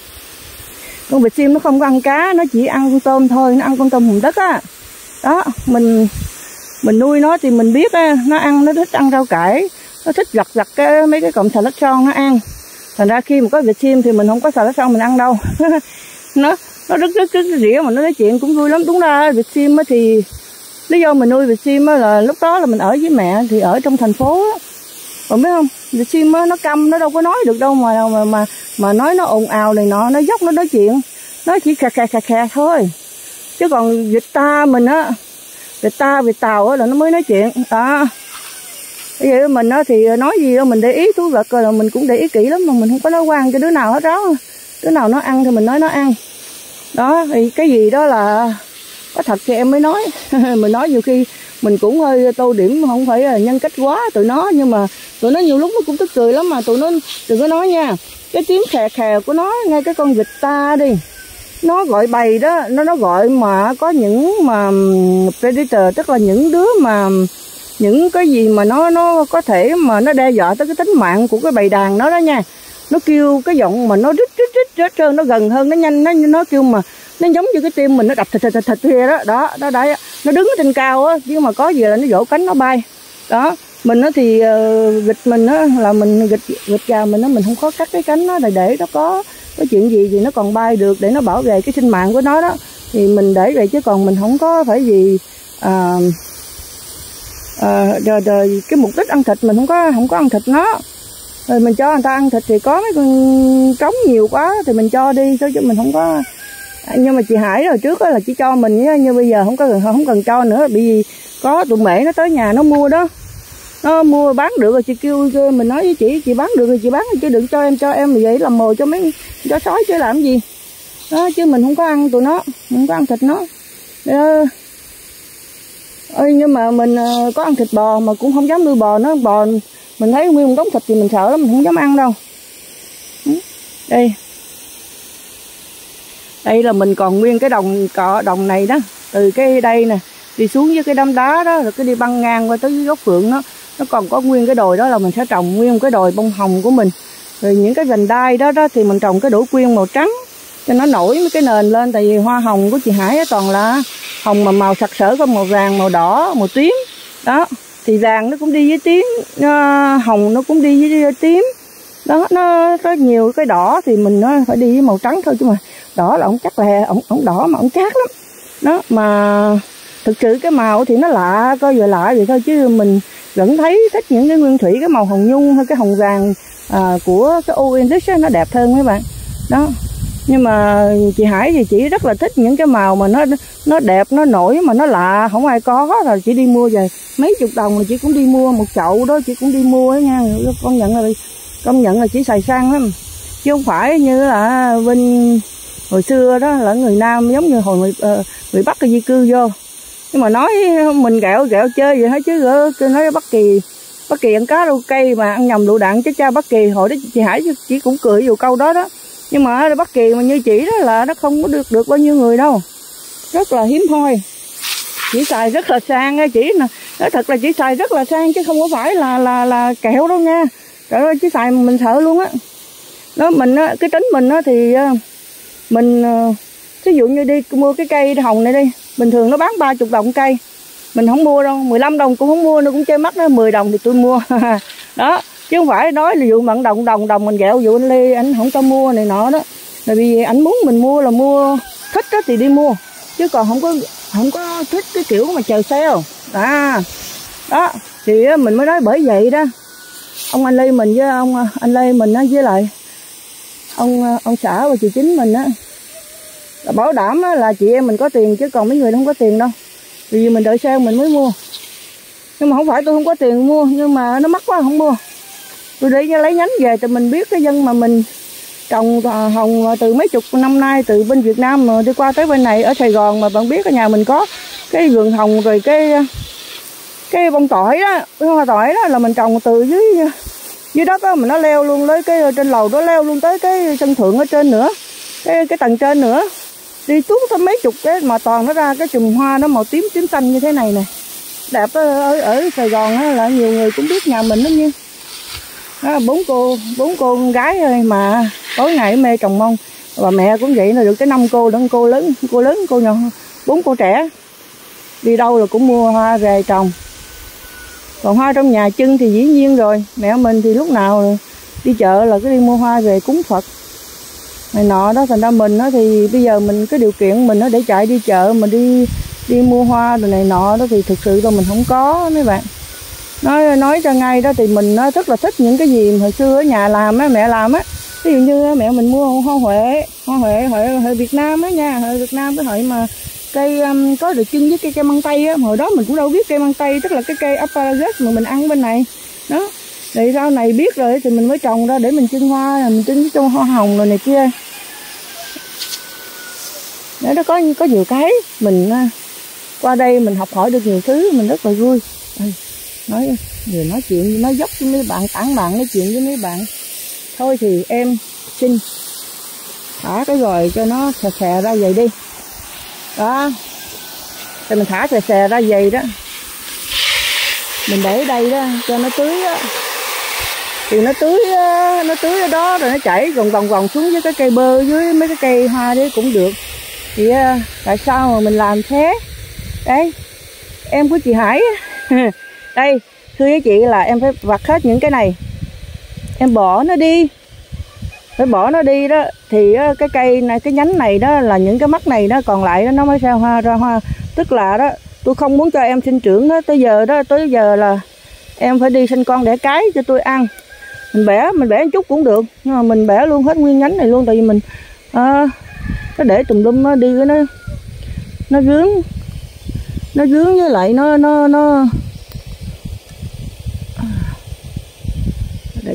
con vịt sim nó không có ăn cá, nó chỉ ăn con tôm thôi, nó ăn con tôm hùm đất á. Đó, mình nuôi nó thì mình biết á, nó thích ăn rau cải, nó thích giặt mấy cái cọng xà lách son nó ăn. Thành ra khi mà có vịt sim thì mình không có xà lách son mình ăn đâu. nó rất rỉa mà nó nói chuyện cũng vui lắm. Đúng ra vịt sim thì lý do mình nuôi vịt sim là lúc đó là mình ở với mẹ thì ở trong thành phố á. Còn biết không, vịt sim nó câm, nó đâu có nói được đâu mà nói nó ồn ào này nọ, nó dốc nó nói chuyện, nó chỉ khà thôi. Chứ còn vịt ta mình á, vịt tàu á là nó mới nói chuyện đó. Bây giờ mình á thì nói gì đâu, mình để ý thú vật rồi là mình cũng để ý kỹ lắm, mà mình không có nói quan cho đứa nào hết đó. Đứa nào nó ăn thì mình nói nó ăn. Đó, thì cái gì đó là có thật thì em mới nói. Mình nói nhiều khi mình cũng hơi tô điểm, không phải là nhân cách quá tụi nó, nhưng mà tụi nó nhiều lúc nó cũng tức cười lắm. Mà tụi nó đừng có nói nha, cái tiếng khè của nó, ngay cái con vịt ta đi, nó gọi bầy đó, nó gọi mà có những mà predator, tức là những đứa mà những cái gì mà nó có thể mà nó đe dọa tới cái tính mạng của cái bầy đàn đó nha. Nó kêu cái giọng mà nó rít trơn, nó gần hơn, nó nhanh, nó kêu mà nó giống như cái tim mình nó đập thịt kia đó. Đó đấy, nó đứng ở trên cao á, chứ mà có gì là nó vỗ cánh nó bay. Đó, mình nó thì vịt mình á là mình vịt gà mình nó mình không có cắt cái cánh nó để nó có chuyện gì thì nó còn bay được, để nó bảo vệ cái sinh mạng của nó đó. Thì mình để vậy, chứ còn mình không có phải gì cái mục đích ăn thịt mình không có ăn thịt nó. Rồi mình cho người ta ăn thịt thì có mấy con trống nhiều quá thì mình cho đi chứ mình không có. Nhưng mà chị Hải rồi trước đó là chỉ cho mình, như bây giờ không cần cho nữa, bởi vì có tụi Mễ nó tới nhà nó mua đó. nó mua bán được rồi chị kêu mình nói với chị bán được rồi chị bán, chứ đừng cho em vậy làm mồi cho mấy chó sói chứ làm gì đó, chứ mình không có ăn tụi nó, mình không có ăn thịt nó. Nhưng mà mình có ăn thịt bò mà cũng không dám nuôi bò nó. Bò mình thấy nguyên một đống thịt thì mình sợ lắm, mình không dám ăn đâu. Đây là mình còn nguyên cái đồng này đó, từ cái đây nè đi xuống với cái đám đá đó, rồi cái đi băng ngang qua tới cái gốc phượng nó còn có nguyên cái đồi đó là mình sẽ trồng nguyên một cái đồi bông hồng của mình. Rồi những cái vành đai đó thì mình trồng cái đỗ quyên màu trắng cho nó nổi mấy cái nền lên, tại vì hoa hồng của chị Hải toàn là hồng mà màu sặc sỡ, có màu vàng, màu đỏ, màu tím đó. Thì vàng nó cũng đi với tím, hồng nó cũng đi với tím đó, nó có nhiều cái đỏ thì mình nó phải đi với màu trắng thôi, chứ mà đỏ là ông chắc là ông đỏ mà ông chát lắm đó. Mà thực sự cái màu thì nó lạ, coi giờ lạ vậy thôi, chứ mình vẫn thấy thích những cái nguyên thủy, cái màu hồng nhung hay cái hồng vàng của cái ô English nó đẹp hơn mấy bạn đó. Nhưng mà chị Hải thì chị rất là thích những cái màu mà nó đẹp, nó nổi mà nó lạ, không ai có, rồi chị đi mua về mấy chục đồng là chị cũng đi mua một chậu đó, chị cũng đi mua đó nha. Công nhận là chị xài sang lắm, chứ không phải như là bên hồi xưa đó là người Nam giống như hồi người Bắc di cư vô. Nhưng mà nói mình gẹo chơi vậy hết, chứ nói Bắc Kỳ ăn cá rau cây mà ăn nhầm lựu đạn chứ cha Bắc Kỳ. Hồi đó chị Hải chỉ cũng cười vô câu đó đó. Nhưng mà Bắc Kỳ mà như chị đó là nó không có được bao nhiêu người đâu, rất là hiếm hoi. Chị xài rất là sang nha chị nè, nói thật là chị xài rất là sang chứ không có phải là kẹo đâu nha. Trời ơi, chị xài mình sợ luôn á. Đó mình á, cái tính mình á thì mình ví dụ như đi mua cái cây hồng này đi, bình thường nó bán 30 đồng cây, mình không mua đâu, 15 đồng cũng không mua, nó cũng chơi mắt đó, 10 đồng thì tôi mua đó, chứ không phải nói là dụ bạn đồng mình ghẹo dụ anh Lê anh không cho mua này nọ đó. Là vì anh muốn mình mua là mua thích đó thì đi mua, chứ còn không có thích cái kiểu mà chờ sale đó. Thì mình mới nói bởi vậy đó, anh Lê mình với anh Lê mình với lại ông xã và chị Chính mình á là bảo đảm là chị em mình có tiền, chứ còn mấy người không có tiền đâu. Vì mình đợi sale mình mới mua. Nhưng mà không phải tôi không có tiền mua, nhưng mà nó mắc quá không mua. Tôi để lấy nhánh về, thì mình biết cái dân mà mình trồng hồng từ mấy chục năm nay, từ bên Việt Nam mà đi qua tới bên này ở Sài Gòn, mà bạn biết ở nhà mình có cái vườn hồng, rồi cái bông tỏi đó, cái hoa tỏi đó là mình trồng từ dưới đất đó, mà nó leo luôn tới cái trên lầu, nó leo luôn tới cái sân thượng ở trên nữa, cái tầng trên nữa, đi xuống tới mấy chục cái mà toàn nó ra cái chùm hoa nó màu tím xanh như thế này nè, đẹp. Ở Sài Gòn á, là nhiều người cũng biết nhà mình lắm nha. Đó, bốn cô con gái thôi mà tối ngày mê trồng mông, và mẹ cũng vậy, là được cái 5 cô, đừng cô lớn cô nhỏ, 4 cô trẻ đi đâu là cũng mua hoa về trồng. Còn hoa trong nhà trưng thì dĩ nhiên rồi, mẹ mình thì lúc nào đi chợ là cứ đi mua hoa về cúng Phật này nọ đó. Thành ra mình đó thì bây giờ mình cái điều kiện mình nó để chạy đi chợ mà đi mua hoa rồi này nọ đó thì thực sự là mình không có mấy bạn. Nói ra ngay đó thì mình nó rất là thích những cái gì hồi xưa ở nhà làm á, mẹ làm á. Ví dụ như mẹ mình mua hoa huệ Việt Nam á nha, huệ Việt Nam cái hội mà cây có được chưng với cây măng tây á. Hồi đó mình cũng đâu biết cây măng tây, tức là cái cây asparagus mà mình ăn bên này đó. Thì sau này biết rồi thì mình mới trồng ra để mình chưng hoa, mình chưng với hoa hồng rồi này kia. Đó, có nhiều cái mình qua đây mình học hỏi được nhiều thứ, mình rất là vui. Nói chuyện nói dốc với mấy bạn, tản bạn nói chuyện với mấy bạn. Thôi thì em xin thả cái rồi cho nó xè ra vậy đi đó. Thì mình thả xè ra vậy đó, mình để ở đây đó cho nó tưới đó. Thì nó tưới ở đó rồi nó chảy vòng xuống với cái cây bơ dưới mấy cái cây hoa đấy cũng được. Thì tại sao mà mình làm thế? Đấy, em của chị Hải đây thưa với chị là em phải vặt hết những cái này, em bỏ nó đi, phải bỏ nó đi đó. Thì cái cây này, cái nhánh này đó là những cái mắt này đó, còn lại đó nó mới ra hoa. Tức là đó tôi không muốn cho em sinh trưởng đó, tới giờ là em phải đi sinh con đẻ cái cho tôi ăn. Mình bẻ một chút cũng được, nhưng mà mình bẻ luôn hết nguyên nhánh này luôn, tại vì mình nó để tùm lum đi cái nó vướng với lại nó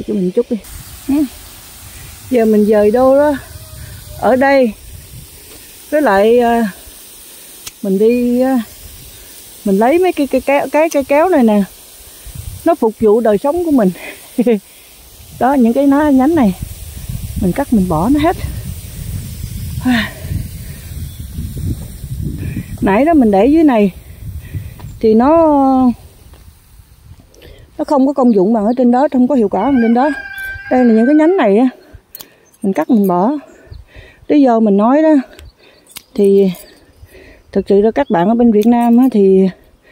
cho mình chút đi. Giờ mình dời đô đó, ở đây với lại mình đi mình lấy mấy cái cây kéo này nè, nó phục vụ đời sống của mình. Đó, những cái nhánh này mình cắt mình bỏ nó hết. Nãy đó mình để dưới này thì nó không có công dụng bằng ở trên đó, không có hiệu quả bằng trên đó. Đây là những cái nhánh này á, mình cắt mình bỏ. Lý do mình nói đó thì thực sự là các bạn ở bên Việt Nam á, thì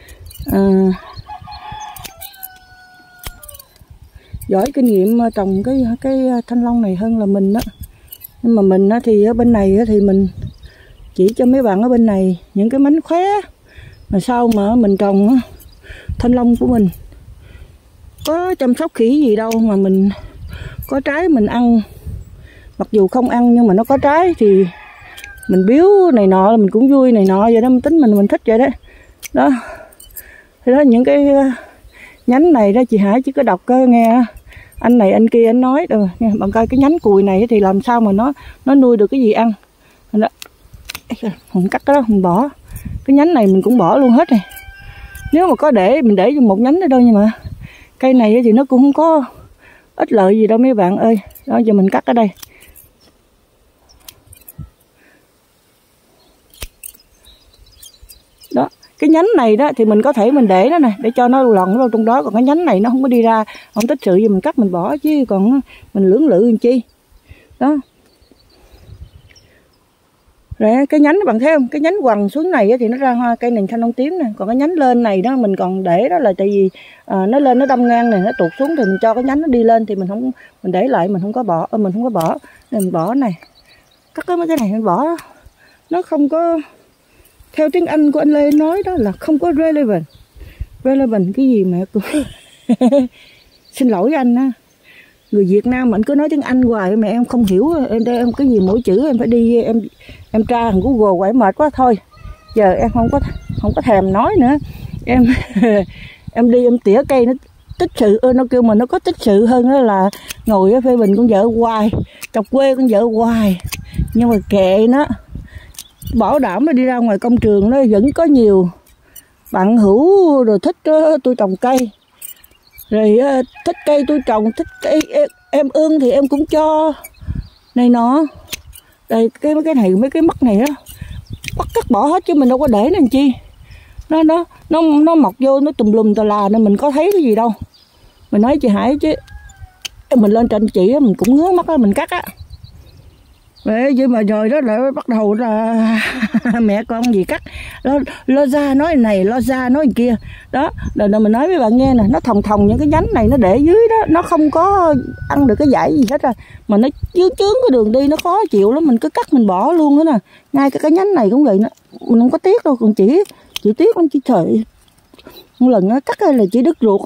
giỏi kinh nghiệm trồng cái thanh long này hơn là mình đó. Nhưng mà mình á, thì ở bên này á, thì mình chỉ cho mấy bạn ở bên này những cái mánh khóe mà sao mà mình trồng á, thanh long của mình có chăm sóc khỉ gì đâu mà mình có trái mình ăn. Mặc dù không ăn nhưng mà nó có trái thì mình biếu này nọ là mình cũng vui này nọ vậy đó, tính mình thích vậy đó. Đó thì đó, những cái nhánh này đó chị Hải chỉ có đọc nghe anh này anh kia anh nói rồi nha, bạn coi cái nhánh cùi này thì làm sao mà nó nuôi được cái gì ăn đó. Mình cắt cái đó mình bỏ, cái nhánh này mình cũng bỏ luôn hết này. Nếu mà có mình để một nhánh ở đâu, nhưng mà cây này thì nó cũng không có ích lợi gì đâu mấy bạn ơi. Đó, giờ mình cắt ở đây. Đó, cái nhánh này đó thì mình có thể mình để nó này để cho nó lòn vào trong đó, còn cái nhánh này nó không có đi ra, không tích sự gì mình cắt mình bỏ, chứ còn mình lưỡng lự làm chi. Đó. Rồi cái nhánh bạn thấy không? Cái nhánh quằn xuống này thì nó ra hoa cây này thanh long tím nè, còn cái nhánh lên này đó mình còn để đó là tại vì nó lên nó đâm ngang này, nó tuột xuống thì mình cho cái nhánh nó đi lên thì mình để lại, mình không có bỏ nên mình bỏ này. Cắt mấy cái này mình bỏ đó. Nó không có, theo tiếng Anh của anh Lê nói đó là không có relevant. Relevant cái gì mẹ cô. Xin lỗi anh á. Người Việt Nam mà anh cứ nói tiếng Anh hoài mẹ em không hiểu, em cái gì mỗi chữ em phải đi em tra thằng Google hoài mệt quá thôi. Giờ em không có thèm nói nữa. Em đi em tỉa cây nó tích sự, nó kêu mà nó có tích sự hơn đó là ngồi ở phê bình con vợ hoài, chọc quê con vợ hoài. Nhưng mà kệ nó, bảo đảm nó đi ra ngoài công trường nó vẫn có nhiều bạn hữu rồi thích tôi trồng cây. Rồi thích cây tôi trồng, thích cây em ương thì em cũng cho này nọ. Đây mấy cái này, mấy cái mắt này đó bắt cắt bỏ hết chứ mình đâu có để làm chi. Nó mọc vô nó tùm lum tà là nên mình có thấy cái gì đâu. Mình nói chị Hải chứ mình lên trên chị mình cũng ngứa mắt đó, mình cắt á. Vậy mà rồi đó lại bắt đầu là mẹ con gì cắt lo ra nói này lo ra nói kia đó. Rồi mình nói với bạn nghe nè, nó thòng những cái nhánh này nó để dưới đó, nó không có ăn được cái dải gì hết rồi mà nó chướng cái đường đi, nó khó chịu lắm, mình cứ cắt mình bỏ luôn đó nè. Ngay cái nhánh này cũng vậy nữa, mình không có tiếc đâu, còn chị tiếc lắm chị trời. Một lần nó cắt là chỉ đứt ruột.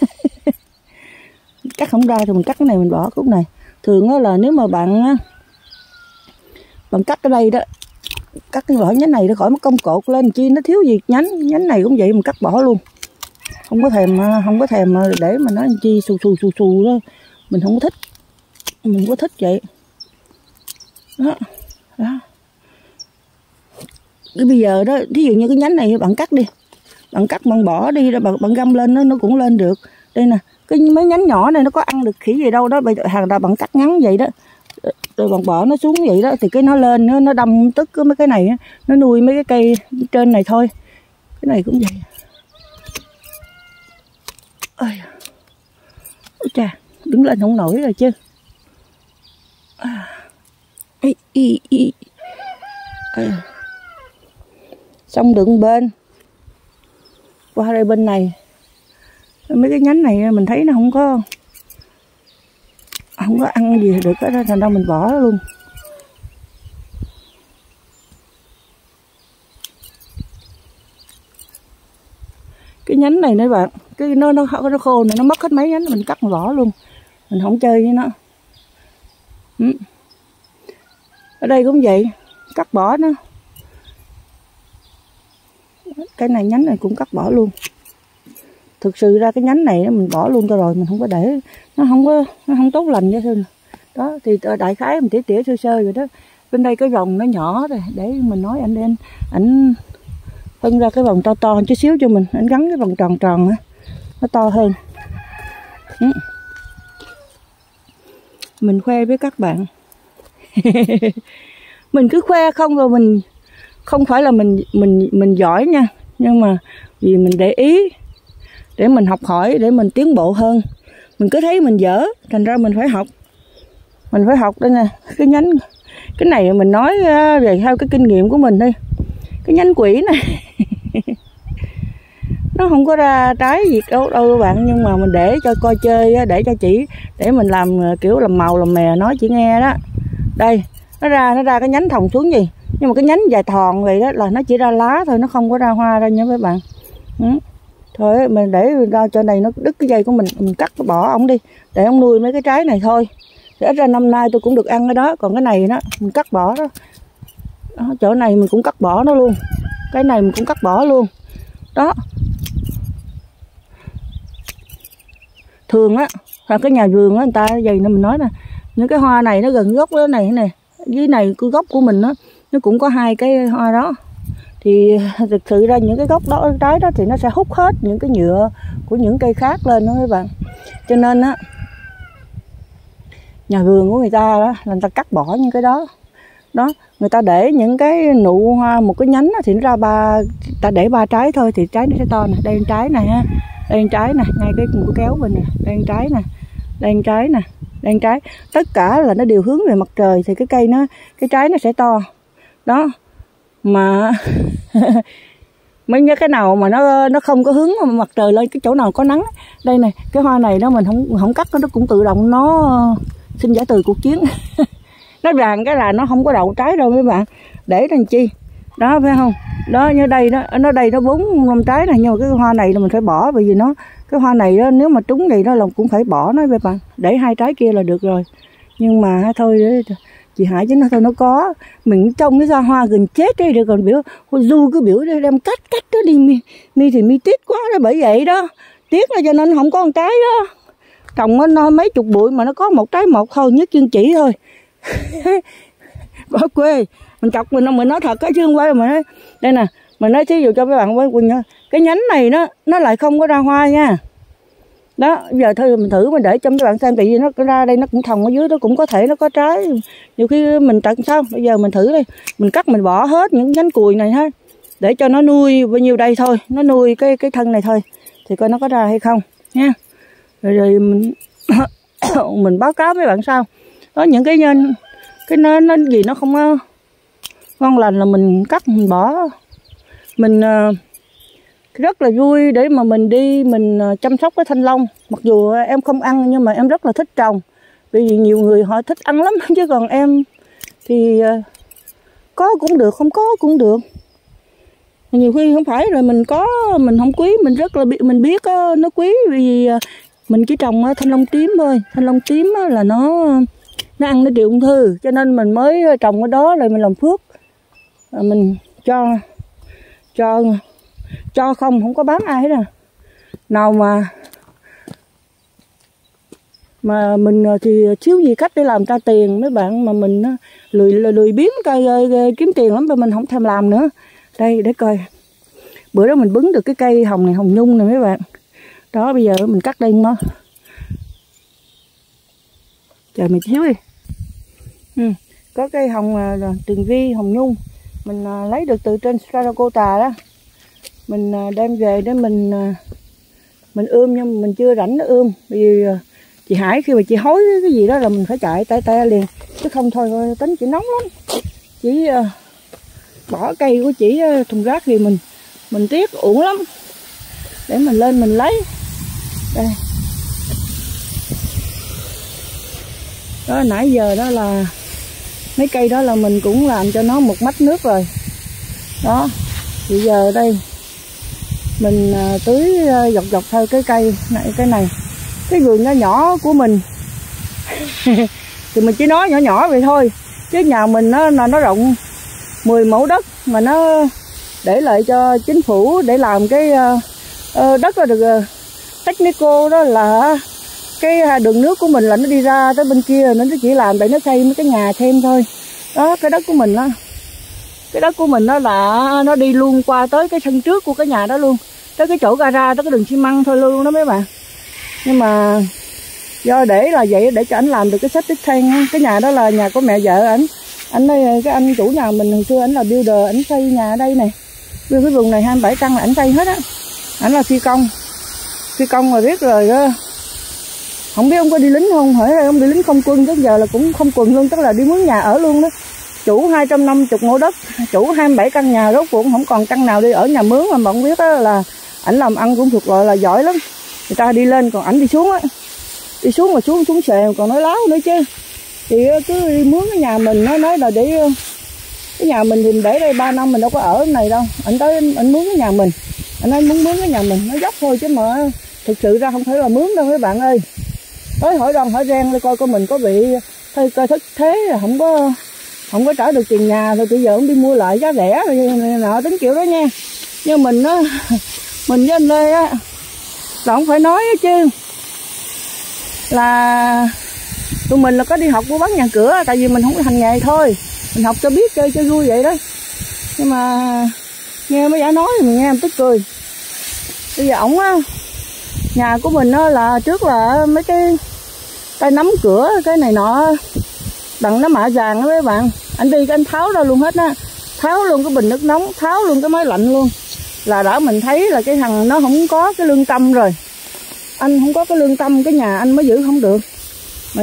Cắt không ra thì mình cắt cái này mình bỏ cái này. Thường đó là nếu mà bạn cắt ở đây đó, cắt cái vỏ nhánh này để khỏi mất công cột lên chi, nó thiếu gì nhánh này cũng vậy mình cắt bỏ luôn, không có thèm để mà nó chi xù đó, mình không có thích vậy đó. Cái bây giờ đó thí dụ như cái nhánh này bạn cắt đi, bạn cắt bạn bỏ đi rồi bạn găm lên nó cũng lên được. Đây nè, cái mấy nhánh nhỏ này nó có ăn được khỉ gì đâu đó, bây giờ hàng là bạn cắt ngắn vậy đó rồi bạn bỏ nó xuống vậy đó thì cái nó lên nó đâm tức mấy cái này nó nuôi mấy cái cây trên này thôi. Cái này cũng vậy. Ôi chà, đứng lên không nổi rồi chứ. Xong đựng bên qua đây bên này, mấy cái nhánh này mình thấy nó không có ăn gì được đó, thành ra mình bỏ luôn. Cái nhánh này nữa bạn, cái nó khô này, nó mất hết mấy nhánh mình cắt mình bỏ luôn, mình không chơi với nó. Ở đây cũng vậy, cắt bỏ nó. Cái này nhánh này cũng cắt bỏ luôn. thực sự ra cái nhánh này mình bỏ luôn cho rồi, mình không có để, nó không tốt lành cho Thư. Đó thì đại khái mình tỉa sơ sơ rồi đó. Bên đây cái vòng nó nhỏ rồi, để mình nói ảnh phân ra cái vòng to chút xíu cho mình, ảnh gắn cái vòng tròn tròn á, nó to hơn. Mình khoe với các bạn. Mình cứ khoe không, rồi mình không phải là mình giỏi nha, nhưng mà vì mình để ý để mình học hỏi, để mình tiến bộ hơn. Mình cứ thấy mình dở, thành ra mình phải học. Mình phải học đây nè, cái nhánh, cái này mình nói về theo cái kinh nghiệm của mình đi. Cái nhánh quỷ này nó không có ra trái gì đâu các bạn, nhưng mà mình để cho coi chơi, để cho chỉ, để mình làm kiểu làm màu làm mè nói chỉ nghe đó. Đây, nó ra cái nhánh thòng xuống gì, nhưng mà cái nhánh dài thòn vậy đó là nó chỉ ra lá thôi, nó không có ra hoa ra nha các bạn. Thôi mình để ra cho này nó đứt cái dây của mình cắt bỏ ổng đi, để ông nuôi mấy cái trái này thôi. Để ra năm nay tôi cũng được ăn cái đó, còn cái này đó mình cắt bỏ đó. Chỗ này mình cũng cắt bỏ nó luôn, cái này mình cũng cắt bỏ luôn. Đó. Thường á, là cái nhà vườn á, người ta vậy nên mình nói nè, những cái hoa này nó gần gốc đó này nè, dưới này cái gốc của mình nó cũng có 2 cái hoa đó. Thì thực sự ra những cái gốc đó, trái đó thì nó sẽ hút hết những cái nhựa của những cây khác lên đó các bạn. Cho nên á, nhà vườn của người ta đó là người ta cắt bỏ những cái đó. Đó, người ta để những cái nụ hoa, một cái nhánh đó, thì nó ra ta để 3 trái thôi thì trái nó sẽ to nè. Đây trái này ha, đây trái nè, ngay cái kéo mình nè, đây trái nè, đây trái nè, đây trái. Tất cả là nó đều hướng về mặt trời thì cái cây cái trái nó sẽ to. Đó. Mà mấy cái nào mà nó không có hướng mặt trời lên, cái chỗ nào có nắng. Đây nè, cái hoa này đó mình không cắt nó cũng tự động nó xin giải từ cuộc chiến. Nó vàng cái là nó không có đậu trái đâu mấy bạn, để làm chi đó, phải không? Đó, như đây đó, nó đây nó 4-5 trái này, nhưng mà cái hoa này là mình phải bỏ, bởi vì cái hoa này đó, nếu mà trúng vậy đó là cũng phải bỏ nó mấy bạn, để 2 trái kia là được rồi. Nhưng mà thôi chị Hải chứ nó thôi, nó có mình trông cái ra hoa gần chết đây, được còn biểu Du cứ biểu đây đem cắt đó đi mi thì mi tiếc quá đó, bởi vậy đó, tiếc là cho nên không có con trái đó. Trồng nó mấy chục bụi mà nó có 1 trái một thôi, nhất chương chỉ thôi. Bỏ quê mình chọc mình nói thật cái chứ không phải là mình nói. Đây nè, mình nói thí dụ cho các bạn Quỳnh nha, cái nhánh này nó lại không có ra hoa nha. Đó, giờ thôi mình thử mình để cho các bạn xem, tại vì nó ra đây nó cũng thòng ở dưới, nó cũng có thể nó có trái. Nhiều khi mình tận sao, bây giờ mình thử đi, mình cắt mình bỏ hết những nhánh cùi này ha, để cho nó nuôi bao nhiêu đây thôi, nó nuôi cái thân này thôi, thì coi nó có ra hay không nha. Rồi mình báo cáo với bạn sau. Đó, những cái nó gì nó không ngon lành là mình cắt mình bỏ. Mình rất là vui để mà mình đi mình chăm sóc cái thanh long. Mặc dù em không ăn nhưng mà em rất là thích trồng, bởi vì nhiều người họ thích ăn lắm, chứ còn em thì có cũng được, không có cũng được. Nhiều khi không phải rồi mình có mình không quý, mình rất là mình biết nó quý, vì mình chỉ trồng thanh long tím thôi. Thanh long tím là nó ăn nó trị ung thư, cho nên mình mới trồng cái đó rồi mình làm phước. Mình cho không có bán ai hết à. Nào mà mình thì thiếu gì cách để làm ra tiền mấy bạn, mà mình lười biếng kiếm tiền lắm, mình không thèm làm nữa. Đây để coi, bữa đó mình bứng được cái cây hồng này, hồng nhung này mấy bạn. Đó, bây giờ mình cắt đây nó. Chờ mình thiếu đi. Có cây hồng tường vi, hồng nhung mình lấy được từ trên Saragota đó, mình đem về để mình ươm, nhưng mình chưa rảnh nó ươm, vì chị Hải khi mà chị hối cái gì đó là mình phải chạy tay liền, chứ không thôi tính chị nóng lắm. Chỉ bỏ cây của chị thùng rác thì mình tiếc uổng lắm, để mình lên mình lấy. Đây đó, nãy giờ đó là mấy cây đó là mình cũng làm cho nó một mách nước rồi đó. Bây giờ đây mình tưới dọc theo cái cây này, cái vườn nó nhỏ của mình thì mình chỉ nói nhỏ vậy thôi, chứ nhà mình nó rộng 10 mẫu đất, mà nó để lại cho chính phủ để làm cái đất là được technical đó là cái đường nước của mình là nó đi ra tới bên kia, nó chỉ làm để nó xây mấy cái nhà thêm thôi. Đó, cái đất của mình đó, cái đất của mình đó là nó đi luôn qua tới cái sân trước của cái nhà đó luôn, tới cái chỗ gara, tới cái đường xi măng thôi luôn đó mấy bạn. Nhưng mà do để là vậy để cho anh làm được cái septic tank. Cái nhà đó là nhà của mẹ vợ anh đây, cái anh chủ nhà mình hồi xưa anh là builder, anh xây nhà ở đây này, cái vùng này 27 căn là anh xây hết á. Anh là phi công mà biết rồi đó. Không biết ông có đi lính không, hỏi ông đi lính không quân, tới giờ là cũng không quân luôn, tức là đi mướn nhà ở luôn đó. Chủ 250 mẫu đất, chủ 27 căn nhà, rốt cuộc không còn căn nào đi ở nhà mướn. Mà ông biết đó là ảnh làm ăn cũng thuộc loại là giỏi lắm. Người ta đi lên còn ảnh đi xuống á, đi xuống mà xuống xèo còn nói láo nữa chứ. Thì cứ đi mướn cái nhà mình, nó nói là để cái nhà mình thì để đây 3 năm mình đâu có ở này đâu. Ảnh tới ảnh mướn cái nhà mình, anh nói muốn mướn cái nhà mình, nó dốc thôi chứ mà thực sự ra không phải là mướn đâu mấy bạn ơi. Tới hỏi đoan hỏi ren để coi mình có bị hơi cơ thất thế, không có trả được tiền nhà rồi bây giờ ông đi mua lại giá rẻ rồi nọ tính kiểu đó nha. Nhưng mình á, mình với anh Lê á là không phải nói chứ, là tụi mình là có đi học mua bán nhà cửa, tại vì mình không có hành nghề thôi, mình học cho biết chơi cho vui vậy đó. Nhưng mà nghe mấy giả nói thì mình nghe em tức cười. Bây giờ ổng á, nhà của mình á là trước là mấy cái tay nắm cửa cái này nọ bằng nó mạ vàng đó mấy bạn. Anh đi cái anh tháo ra luôn hết á, tháo luôn cái bình nước nóng, tháo luôn cái máy lạnh luôn, là đã mình thấy là cái thằng nó không có cái lương tâm rồi. Anh không có cái lương tâm, cái nhà anh mới giữ không được. Mà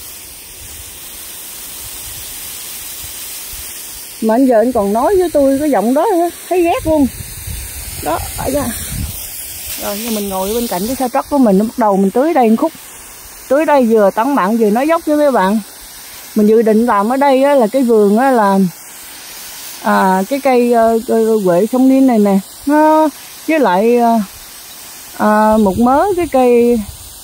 giờ anh còn nói với tôi cái giọng đó thấy ghét luôn đó. Rồi mình ngồi bên cạnh cái xe truck của mình, nó bắt đầu mình tưới đây một khúc, tưới đây vừa tán mặn vừa nói dốc với mấy bạn. Mình dự định làm ở đây á, là cái vườn á, là cái cây huệ sông Nin này nè, nó với lại một mớ cái cây,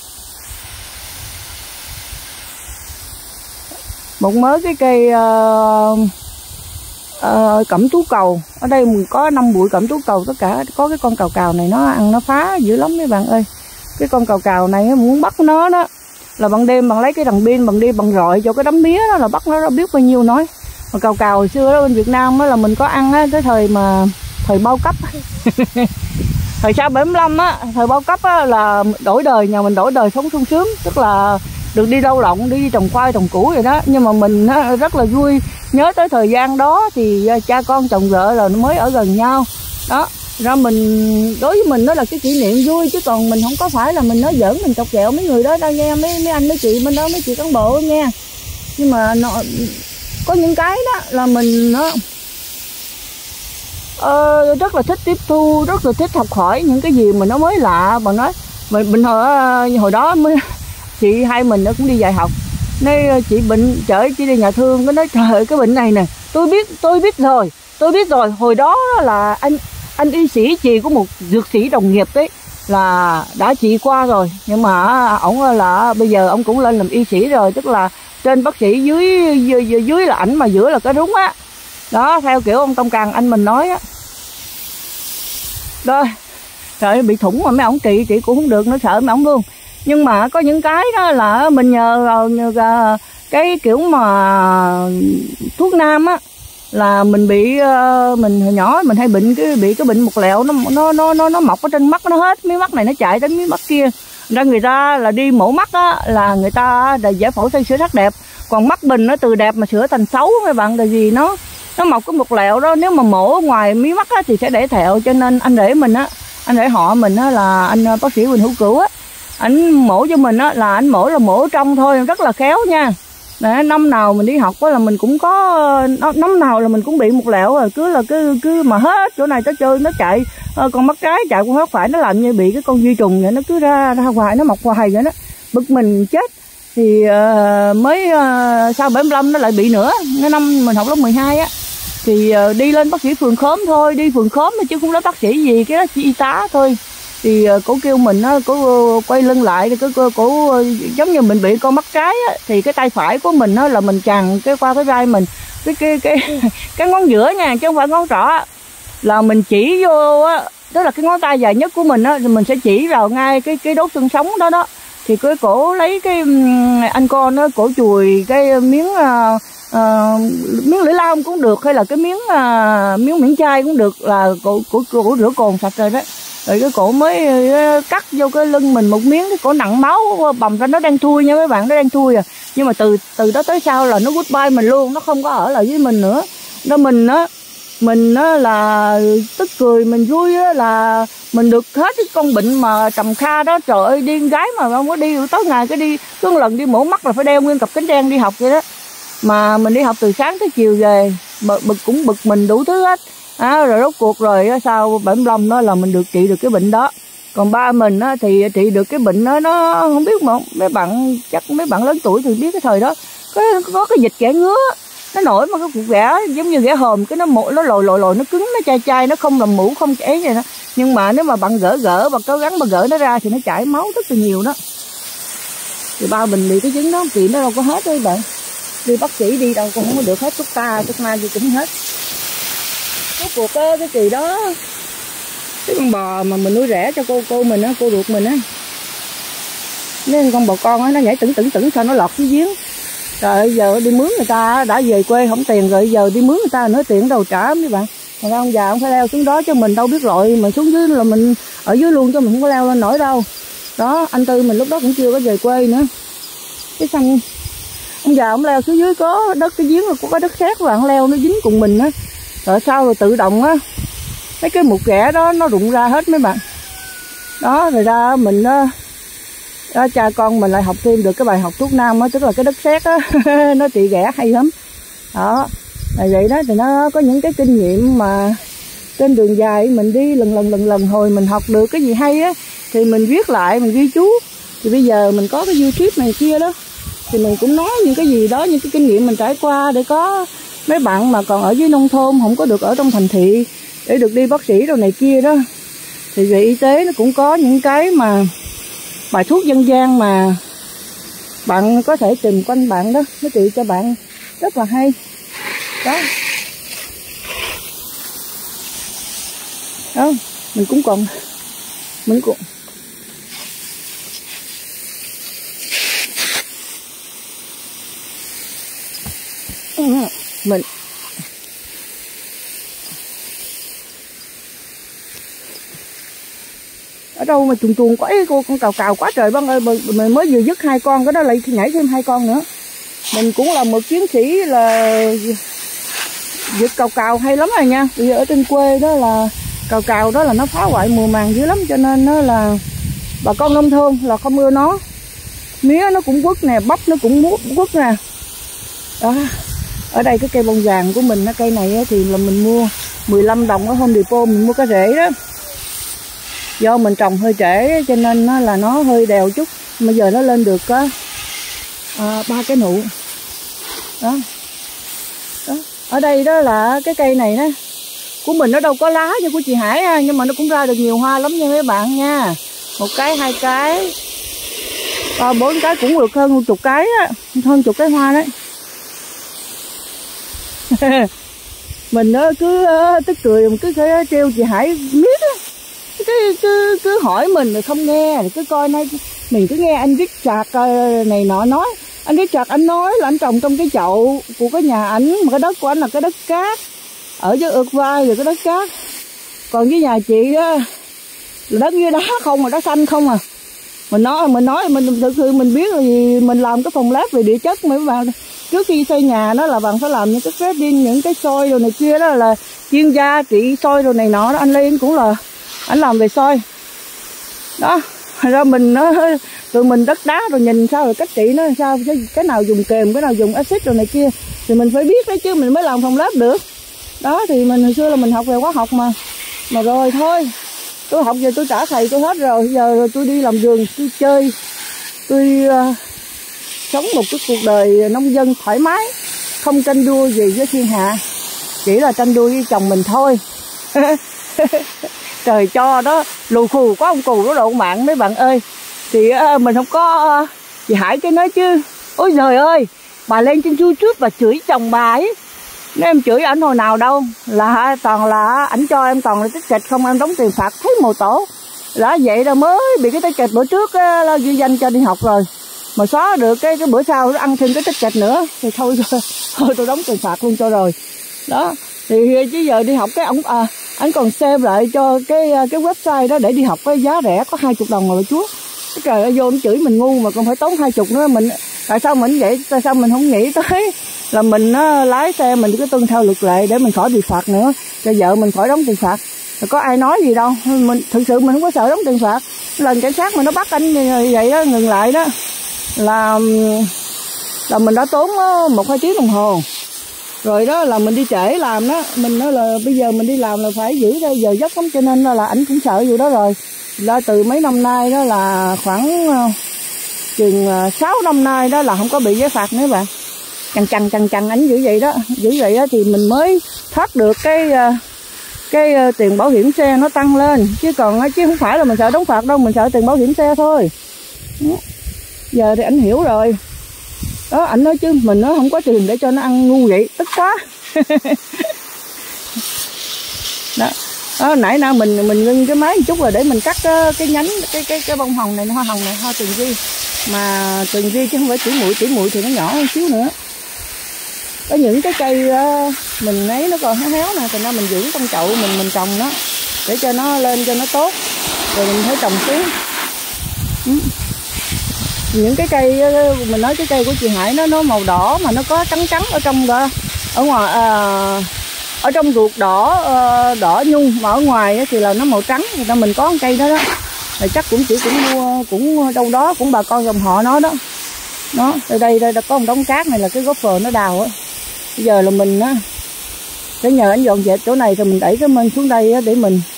cẩm tú cầu. Ở đây mình có 5 bụi cẩm tú cầu tất cả. Có cái con cào này nó ăn nó phá dữ lắm mấy bạn ơi. Cái con cào này muốn bắt nó đó là ban đêm bằng lấy cái thằng pin bằng đi bằng rọi cho cái đám mía đó là bắt nó biết bao nhiêu nói. Mà cào hồi xưa đó bên Việt Nam á là mình có ăn á, cái thời bao cấp thời sau 75 á, thời bao cấp á là đổi đời, nhà mình đổi đời sống sung sướng, tức là được đi lao động, đi trồng khoai trồng củ vậy đó. Nhưng mà mình á, rất là vui nhớ tới thời gian đó thì cha con chồng vợ là nó mới ở gần nhau đó. Ra mình đối với mình đó là cái kỷ niệm vui, chứ còn mình không có phải là mình nói giỡn, mình chọc ghẹo mấy người đó đâu nghe, mấy anh mấy chị bên đó, mấy chị cán bộ nha. Nhưng mà có những cái đó là mình rất là thích tiếp thu, rất là thích học hỏi những cái gì mà nó mới lạ. Bà nói mình hồi đó mới chị hai mình nó cũng đi dạy học, nên chị bệnh chở chị đi nhà thương, cái nói trời ơi cái bệnh này nè tôi biết rồi. Hồi đó là anh y sĩ chị của một dược sĩ đồng nghiệp ấy là đã trị qua rồi, nhưng mà ổng là bây giờ ông cũng lên làm y sĩ rồi, tức là trên bác sĩ, dưới là ảnh, mà giữa là cái rúng á đó, theo kiểu ông Tông Càng anh mình nói á. Rồi trời bị thủng mà mấy ổng trị cũng không được, nó sợ mấy ổng luôn. Nhưng mà có những cái đó là mình nhờ cái kiểu mà thuốc nam á, là mình bị mình hồi nhỏ mình hay bị cái bệnh mụt lẹo, nó mọc ở trên mắt nó hết, mí mắt này nó chạy đến mí mắt kia. Ra người ta là đi mổ mắt á, là người ta là giải phẫu xây sửa sắc đẹp, còn mắt mình nó từ đẹp mà sửa thành xấu mấy bạn, tại vì nó mọc cái mụt lẹo đó, nếu mà mổ ngoài mí mắt á thì sẽ để thẹo. Cho nên anh rể mình á, anh rể họ mình á là anh bác sĩ Quỳnh Hữu Cửu á, anh mổ cho mình á là anh mổ trong thôi, rất là khéo nha. Để năm nào mình đi học á là mình cũng có, năm nào là mình cũng bị một lẹo rồi, cứ mà hết chỗ này tới chơi nó chạy, con mắt trái chạy con mắt phải, nó làm như bị cái con vi trùng vậy, nó cứ ra hoài, nó mọc hoài vậy đó, bực mình chết. Thì mới sau 75 nó lại bị nữa. Cái năm mình học lớp 12 á thì đi lên bác sĩ phường khóm thôi, đi phường khóm chứ không nói bác sĩ gì, cái đó chỉ y tá thôi. Thì cổ kêu mình á, cổ quay lưng lại, cổ giống như mình bị con mắt trái á, thì cái tay phải của mình á là mình chằng cái qua cái vai mình, cái ngón giữa nha, chứ không phải ngón trỏ, là mình chỉ vô á tức là cái ngón tay dài nhất của mình á, thì mình sẽ chỉ vào ngay cái đốt xương sống đó đó. Thì cái cổ lấy cái anh con nó cổ chùi cái miếng lưỡi lam cũng được, hay là cái miếng miếng chai cũng được, là cổ rửa cồn sạch rồi đó. Rồi cái cổ mới cắt vô cái lưng mình một miếng, cái cổ nặng máu bầm ra, nó đang thui nha mấy bạn, nó đang thui à. Nhưng mà từ đó tới sau là nó goodbye mình luôn, nó không có ở lại với mình nữa. Đó mình á là tức cười, mình vui á là mình được hết cái con bệnh mà trầm kha đó. Trời ơi, điên gái mà không có đi tối ngày, cái đi cứ một lần đi mổ mắt là phải đeo nguyên cặp kính đen đi học vậy đó. Mà mình đi học từ sáng tới chiều về, cũng bực mình đủ thứ hết. Rồi rốt cuộc rồi sau 75 đó là mình được trị được cái bệnh đó. Còn ba mình á, thì trị được cái bệnh đó, nó không biết mà mấy bạn, chắc mấy bạn lớn tuổi thì biết cái thời đó có cái dịch ghẻ ngứa, nó nổi mà cái cục ghẻ giống như ghẻ hòm, cái nó lồi, nó cứng, nó chai, nó không làm mũ, không chảy vậy đó. Nhưng mà nếu mà bạn gỡ và cố gắng mà gỡ nó ra thì nó chảy máu rất là nhiều đó. Thì ba mình bị cái chứng đó, trị nó đâu có hết đấy bạn. Đi bác sĩ đi đâu cũng không có được hết, thuốc ta gì cũng hết. Rốt cuộc cái kỳ đó, cái con bò mà mình nuôi rẻ cho cô mình á, cô ruột mình á, nên con bò con á, nó nhảy tửng sao nó lọt dưới giếng. Trời ơi, giờ đi mướn người ta đã về quê không tiền rồi, giờ đi mướn người ta nói tiền đâu trả mấy bạn. Còn ông già ông phải leo xuống đó, chứ mình đâu biết lội, mà xuống dưới là mình ở dưới luôn, chứ mình không có leo lên nổi đâu. Đó, anh Tư mình lúc đó cũng chưa có về quê nữa. Cái xong ông già ông leo xuống dưới, có đất cái giếng, có đất sét và ông leo nó dính cùng mình á. Rồi sau rồi tự động á, mấy cái mụt ghẻ đó nó rụng ra hết mấy bạn. Đó, rồi ra mình đó, cha con mình lại học thêm được cái bài học thuốc nam á, tức là cái đất sét á nó trị ghẻ hay lắm. Đó, là vậy đó. Thì nó có những cái kinh nghiệm mà trên đường dài mình đi lần hồi mình học được cái gì hay á thì mình viết lại, mình ghi chú. Thì bây giờ mình có cái YouTube này kia đó, thì mình cũng nói những cái gì đó, những cái kinh nghiệm mình trải qua, để có mấy bạn mà còn ở dưới nông thôn, không có được ở trong thành thị, để được đi bác sĩ đồ này kia đó. Thì về y tế nó cũng có những cái mà bài thuốc dân gian mà bạn có thể tìm quanh bạn đó, nó trị cho bạn rất là hay đó. Đó, mình cũng mình ở đâu mà chuồng quá, con cào quá trời bác ơi. Mình mới vừa dứt 2 con, cái đó lại nhảy thêm 2 con nữa. Mình cũng là một chiến sĩ là giật cào hay lắm rồi nha. Bây giờ ở trên quê đó là cào đó là nó phá hoại mùa màng dữ lắm, cho nên nó là bà con nông thôn là không ưa nó. Mía nó cũng quất nè, bắp nó cũng quất nè. Đó, ở đây cái cây bông vàng của mình, cây này thì là mình mua 15 đồng ở Home Depot, mình mua cái rễ đó. Do mình trồng hơi trễ cho nên nó là nó hơi đèo chút. Bây giờ nó lên được có 3 cái nụ đó. Đó, ở đây đó là cái cây này đó của mình, nó đâu có lá như của chị Hải, nhưng mà nó cũng ra được nhiều hoa lắm nha mấy bạn nha. 1 cái, 2 cái, 3, 4 cái cũng được hơn 10 cái á, hơn 10 cái hoa đấy. Mình nó cứ tức cười, mình cứ trêu chị Hải miết á, cứ hỏi mình rồi không nghe, rồi cứ coi nay mình cứ nghe anh Richard này nọ nói. Anh Richard anh nói là anh trồng trong cái chậu của cái nhà ảnh, mà cái đất của anh là cái đất cát, ở dưới ượt vai rồi cái đất cát. Còn với nhà chị á là đất dưới đá không, mà đá xanh không à. Mình thực sự mình biết là gì, mình làm cái phòng lab về địa chất mà các bạn. Trước khi xây nhà đó là bạn phải làm những cái grading, những cái soi đồ này kia, đó là chuyên gia trị soi đồ này nọ đó. Anh Liên cũng là anh làm về soi đó. Ra mình tụi mình đất đá rồi nhìn sao rồi cách trị nó sao, cái nào dùng kềm, cái nào dùng axit rồi này kia thì mình phải biết đấy chứ, mình mới làm phòng lab được đó. Thì mình hồi xưa là mình học về hóa học mà rồi thôi, tôi học về tôi trả thầy tôi hết rồi. Giờ tôi đi làm vườn, tôi chơi, tôi sống một cái cuộc đời nông dân thoải mái, không tranh đua gì với thiên hạ, chỉ là tranh đua với chồng mình thôi. Trời cho đó, lù khù có ông cù đó độ mạng mấy bạn ơi. Thì mình không có chị Hải cái nói chứ, ôi trời ơi, bà lên trên YouTube bà chửi chồng bà ấy, Nếu em chửi ảnh hồi nào đâu, là toàn là ảnh cho em toàn là tích kịch không, em đóng tiền phạt thấy một tổ. Đã vậy là mới bị cái tích kịch bữa trước là ghi danh cho đi học rồi. Mà xóa được cái bữa sau nó ăn thêm cái tích kịch nữa thì thôi thôi tôi đóng tiền phạt luôn cho rồi. Đó, thì chứ giờ đi học cái anh còn xem lại cho cái website đó để đi học với giá rẻ có 20 đồng rồi chúa. Trời ơi, vô ông chửi mình ngu mà còn phải tốn 20 nữa. Mình tại sao mình vậy, tại sao mình không nghĩ tới là mình lái xe mình cứ tuân theo luật lệ để mình khỏi bị phạt nữa, cho vợ mình khỏi đóng tiền phạt. Rồi có ai nói gì đâu, mình thực sự mình không có sợ đóng tiền phạt. Lần cảnh sát mình nó bắt anh vậy đó, ngừng lại đó là mình đã tốn 1-2 tiếng đồng hồ. Rồi đó là mình đi trễ làm đó, mình nói là bây giờ mình đi làm là phải giữ ra giờ giấc lắm, cho nên là ảnh cũng sợ vụ đó rồi. Là từ mấy năm nay đó là khoảng chừng 6 năm nay đó là không có bị giấy phạt nữa bạn. Chằng ảnh giữ vậy đó, thì mình mới thoát được cái tiền bảo hiểm xe nó tăng lên, chứ không phải là mình sợ đóng phạt đâu, mình sợ tiền bảo hiểm xe thôi. Giờ thì ảnh hiểu rồi. Đó, ảnh nói chứ mình nó không có tiền để cho nó ăn ngu vậy, tức quá. Đó, nãy nào mình ngưng cái máy một chút rồi để mình cắt cái nhánh cái bông hồng này, hoa hồng này, hoa tường vi. Mà tường vi chứ không phải chỉ muội thì nó nhỏ hơn xíu nữa. Có những cái cây mình ấy nó còn héo nè, thành ra mình giữ trong chậu mình trồng nó để cho nó lên cho nó tốt, rồi mình phải trồng xuống. Những cái cây mình nói cái cây của chị Hải nó màu đỏ mà nó có trắng ở trong đó, ở ngoài ở trong ruột đỏ nhung, mà ở ngoài thì là nó màu trắng. Người ta mình có một cây đó thì chắc cũng mua cũng đâu đó cũng bà con dòng họ nó đó. Nó đây đã có một đống cát này là cái gốc phờ nó đào á. Bây giờ là mình á sẽ nhờ anh dọn dẹp chỗ này rồi mình đẩy cái mên xuống đây á, để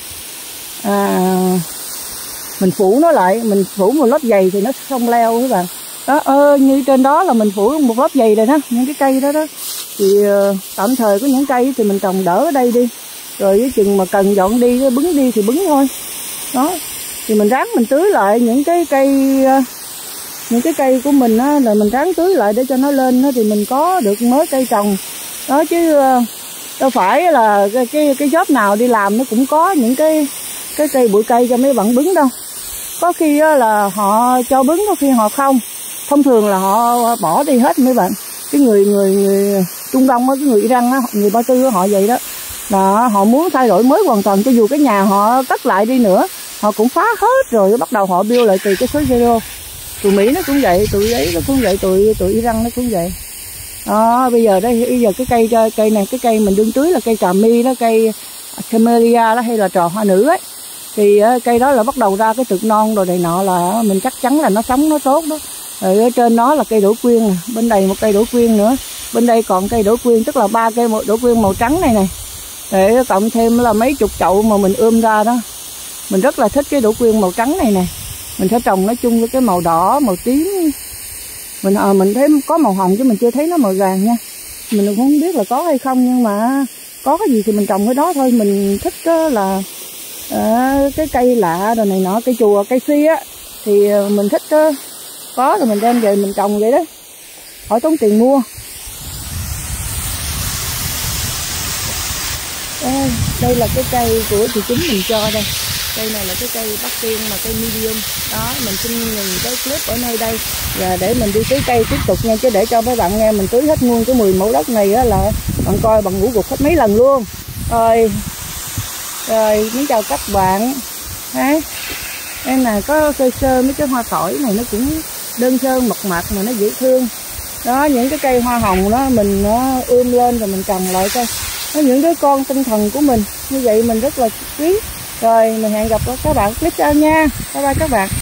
mình phủ nó lại, mình phủ một lớp dày thì nó không leo các bạn. Đó, như trên đó là mình phủ một lớp dày rồi đó, những cái cây đó thì tạm thời có những cây thì mình trồng đỡ ở đây đi, rồi cái chừng mà cần dọn đi bứng đi thì bứng thôi. Đó thì mình ráng mình tưới lại những cái cây của mình á, là mình ráng tưới lại để cho nó lên đó, thì mình có được mới cây trồng đó. Chứ đâu phải là cái job nào đi làm nó cũng có những cái cây bụi cây cho mấy bạn bứng đâu. Có khi là họ cho bứng, có khi họ không. Thông thường là họ bỏ đi hết mấy bạn. Cái người Trung Đông á, cái người Iran á, người Ba Tư á, họ vậy đó. Là họ muốn thay đổi mới hoàn toàn, cho dù cái nhà họ cất lại đi nữa, họ cũng phá hết rồi bắt đầu họ build lại từ cái số zero. Tụi Mỹ nó cũng vậy, tụi ấy nó cũng vậy, tụi Iran nó cũng vậy. Đó, bây giờ cái cây này, cái cây mình đương tưới là cây cà mi đó, cây camellia đó, hay là trò hoa nữ ấy. Thì cây đó là bắt đầu ra cái thực non rồi này nọ, là mình chắc chắn là nó sống nó tốt đó. Rồi ở trên đó là cây đỗ quyên nè, bên đây một cây đỗ quyên nữa, bên đây còn cây đỗ quyên, tức là 3 cây đỗ quyên màu trắng này. Để cộng thêm là mấy chục chậu mà mình ươm ra đó. Mình rất là thích cái đỗ quyên màu trắng này. Mình sẽ trồng nói chung với cái màu đỏ, màu tím. Mình thấy có màu hồng chứ mình chưa thấy nó màu vàng nha. Mình không biết là có hay không, nhưng mà có cái gì thì mình trồng cái đó thôi. Mình thích là cái cây lạ rồi này nọ, cây chùa, cây phi á thì mình thích có rồi mình đem về mình trồng vậy đó, khỏi tốn tiền mua. Đây là cái cây của chị Chính mình cho đây. Cây này là cái cây Bắc Tiên mà cây medium. Đó, mình xin ngừng cái clip ở nơi đây và để mình đi tưới cây tiếp tục nha, chứ để cho mấy bạn nghe mình tưới hết nguyên cái 10 mẫu đất này á là bạn coi bằng ngủ gục hết mấy lần luôn. Rồi muốn chào các bạn. Đấy, em này có sơ mấy cái hoa tỏi này, nó cũng đơn sơ mộc mạc mà nó dễ thương. Đó, những cái cây hoa hồng đó mình ươm lên rồi mình trồng lại coi. Nó những đứa con tinh thần của mình, như vậy mình rất là quý. Rồi mình hẹn gặp các bạn clip sau nha. Bye bye các bạn.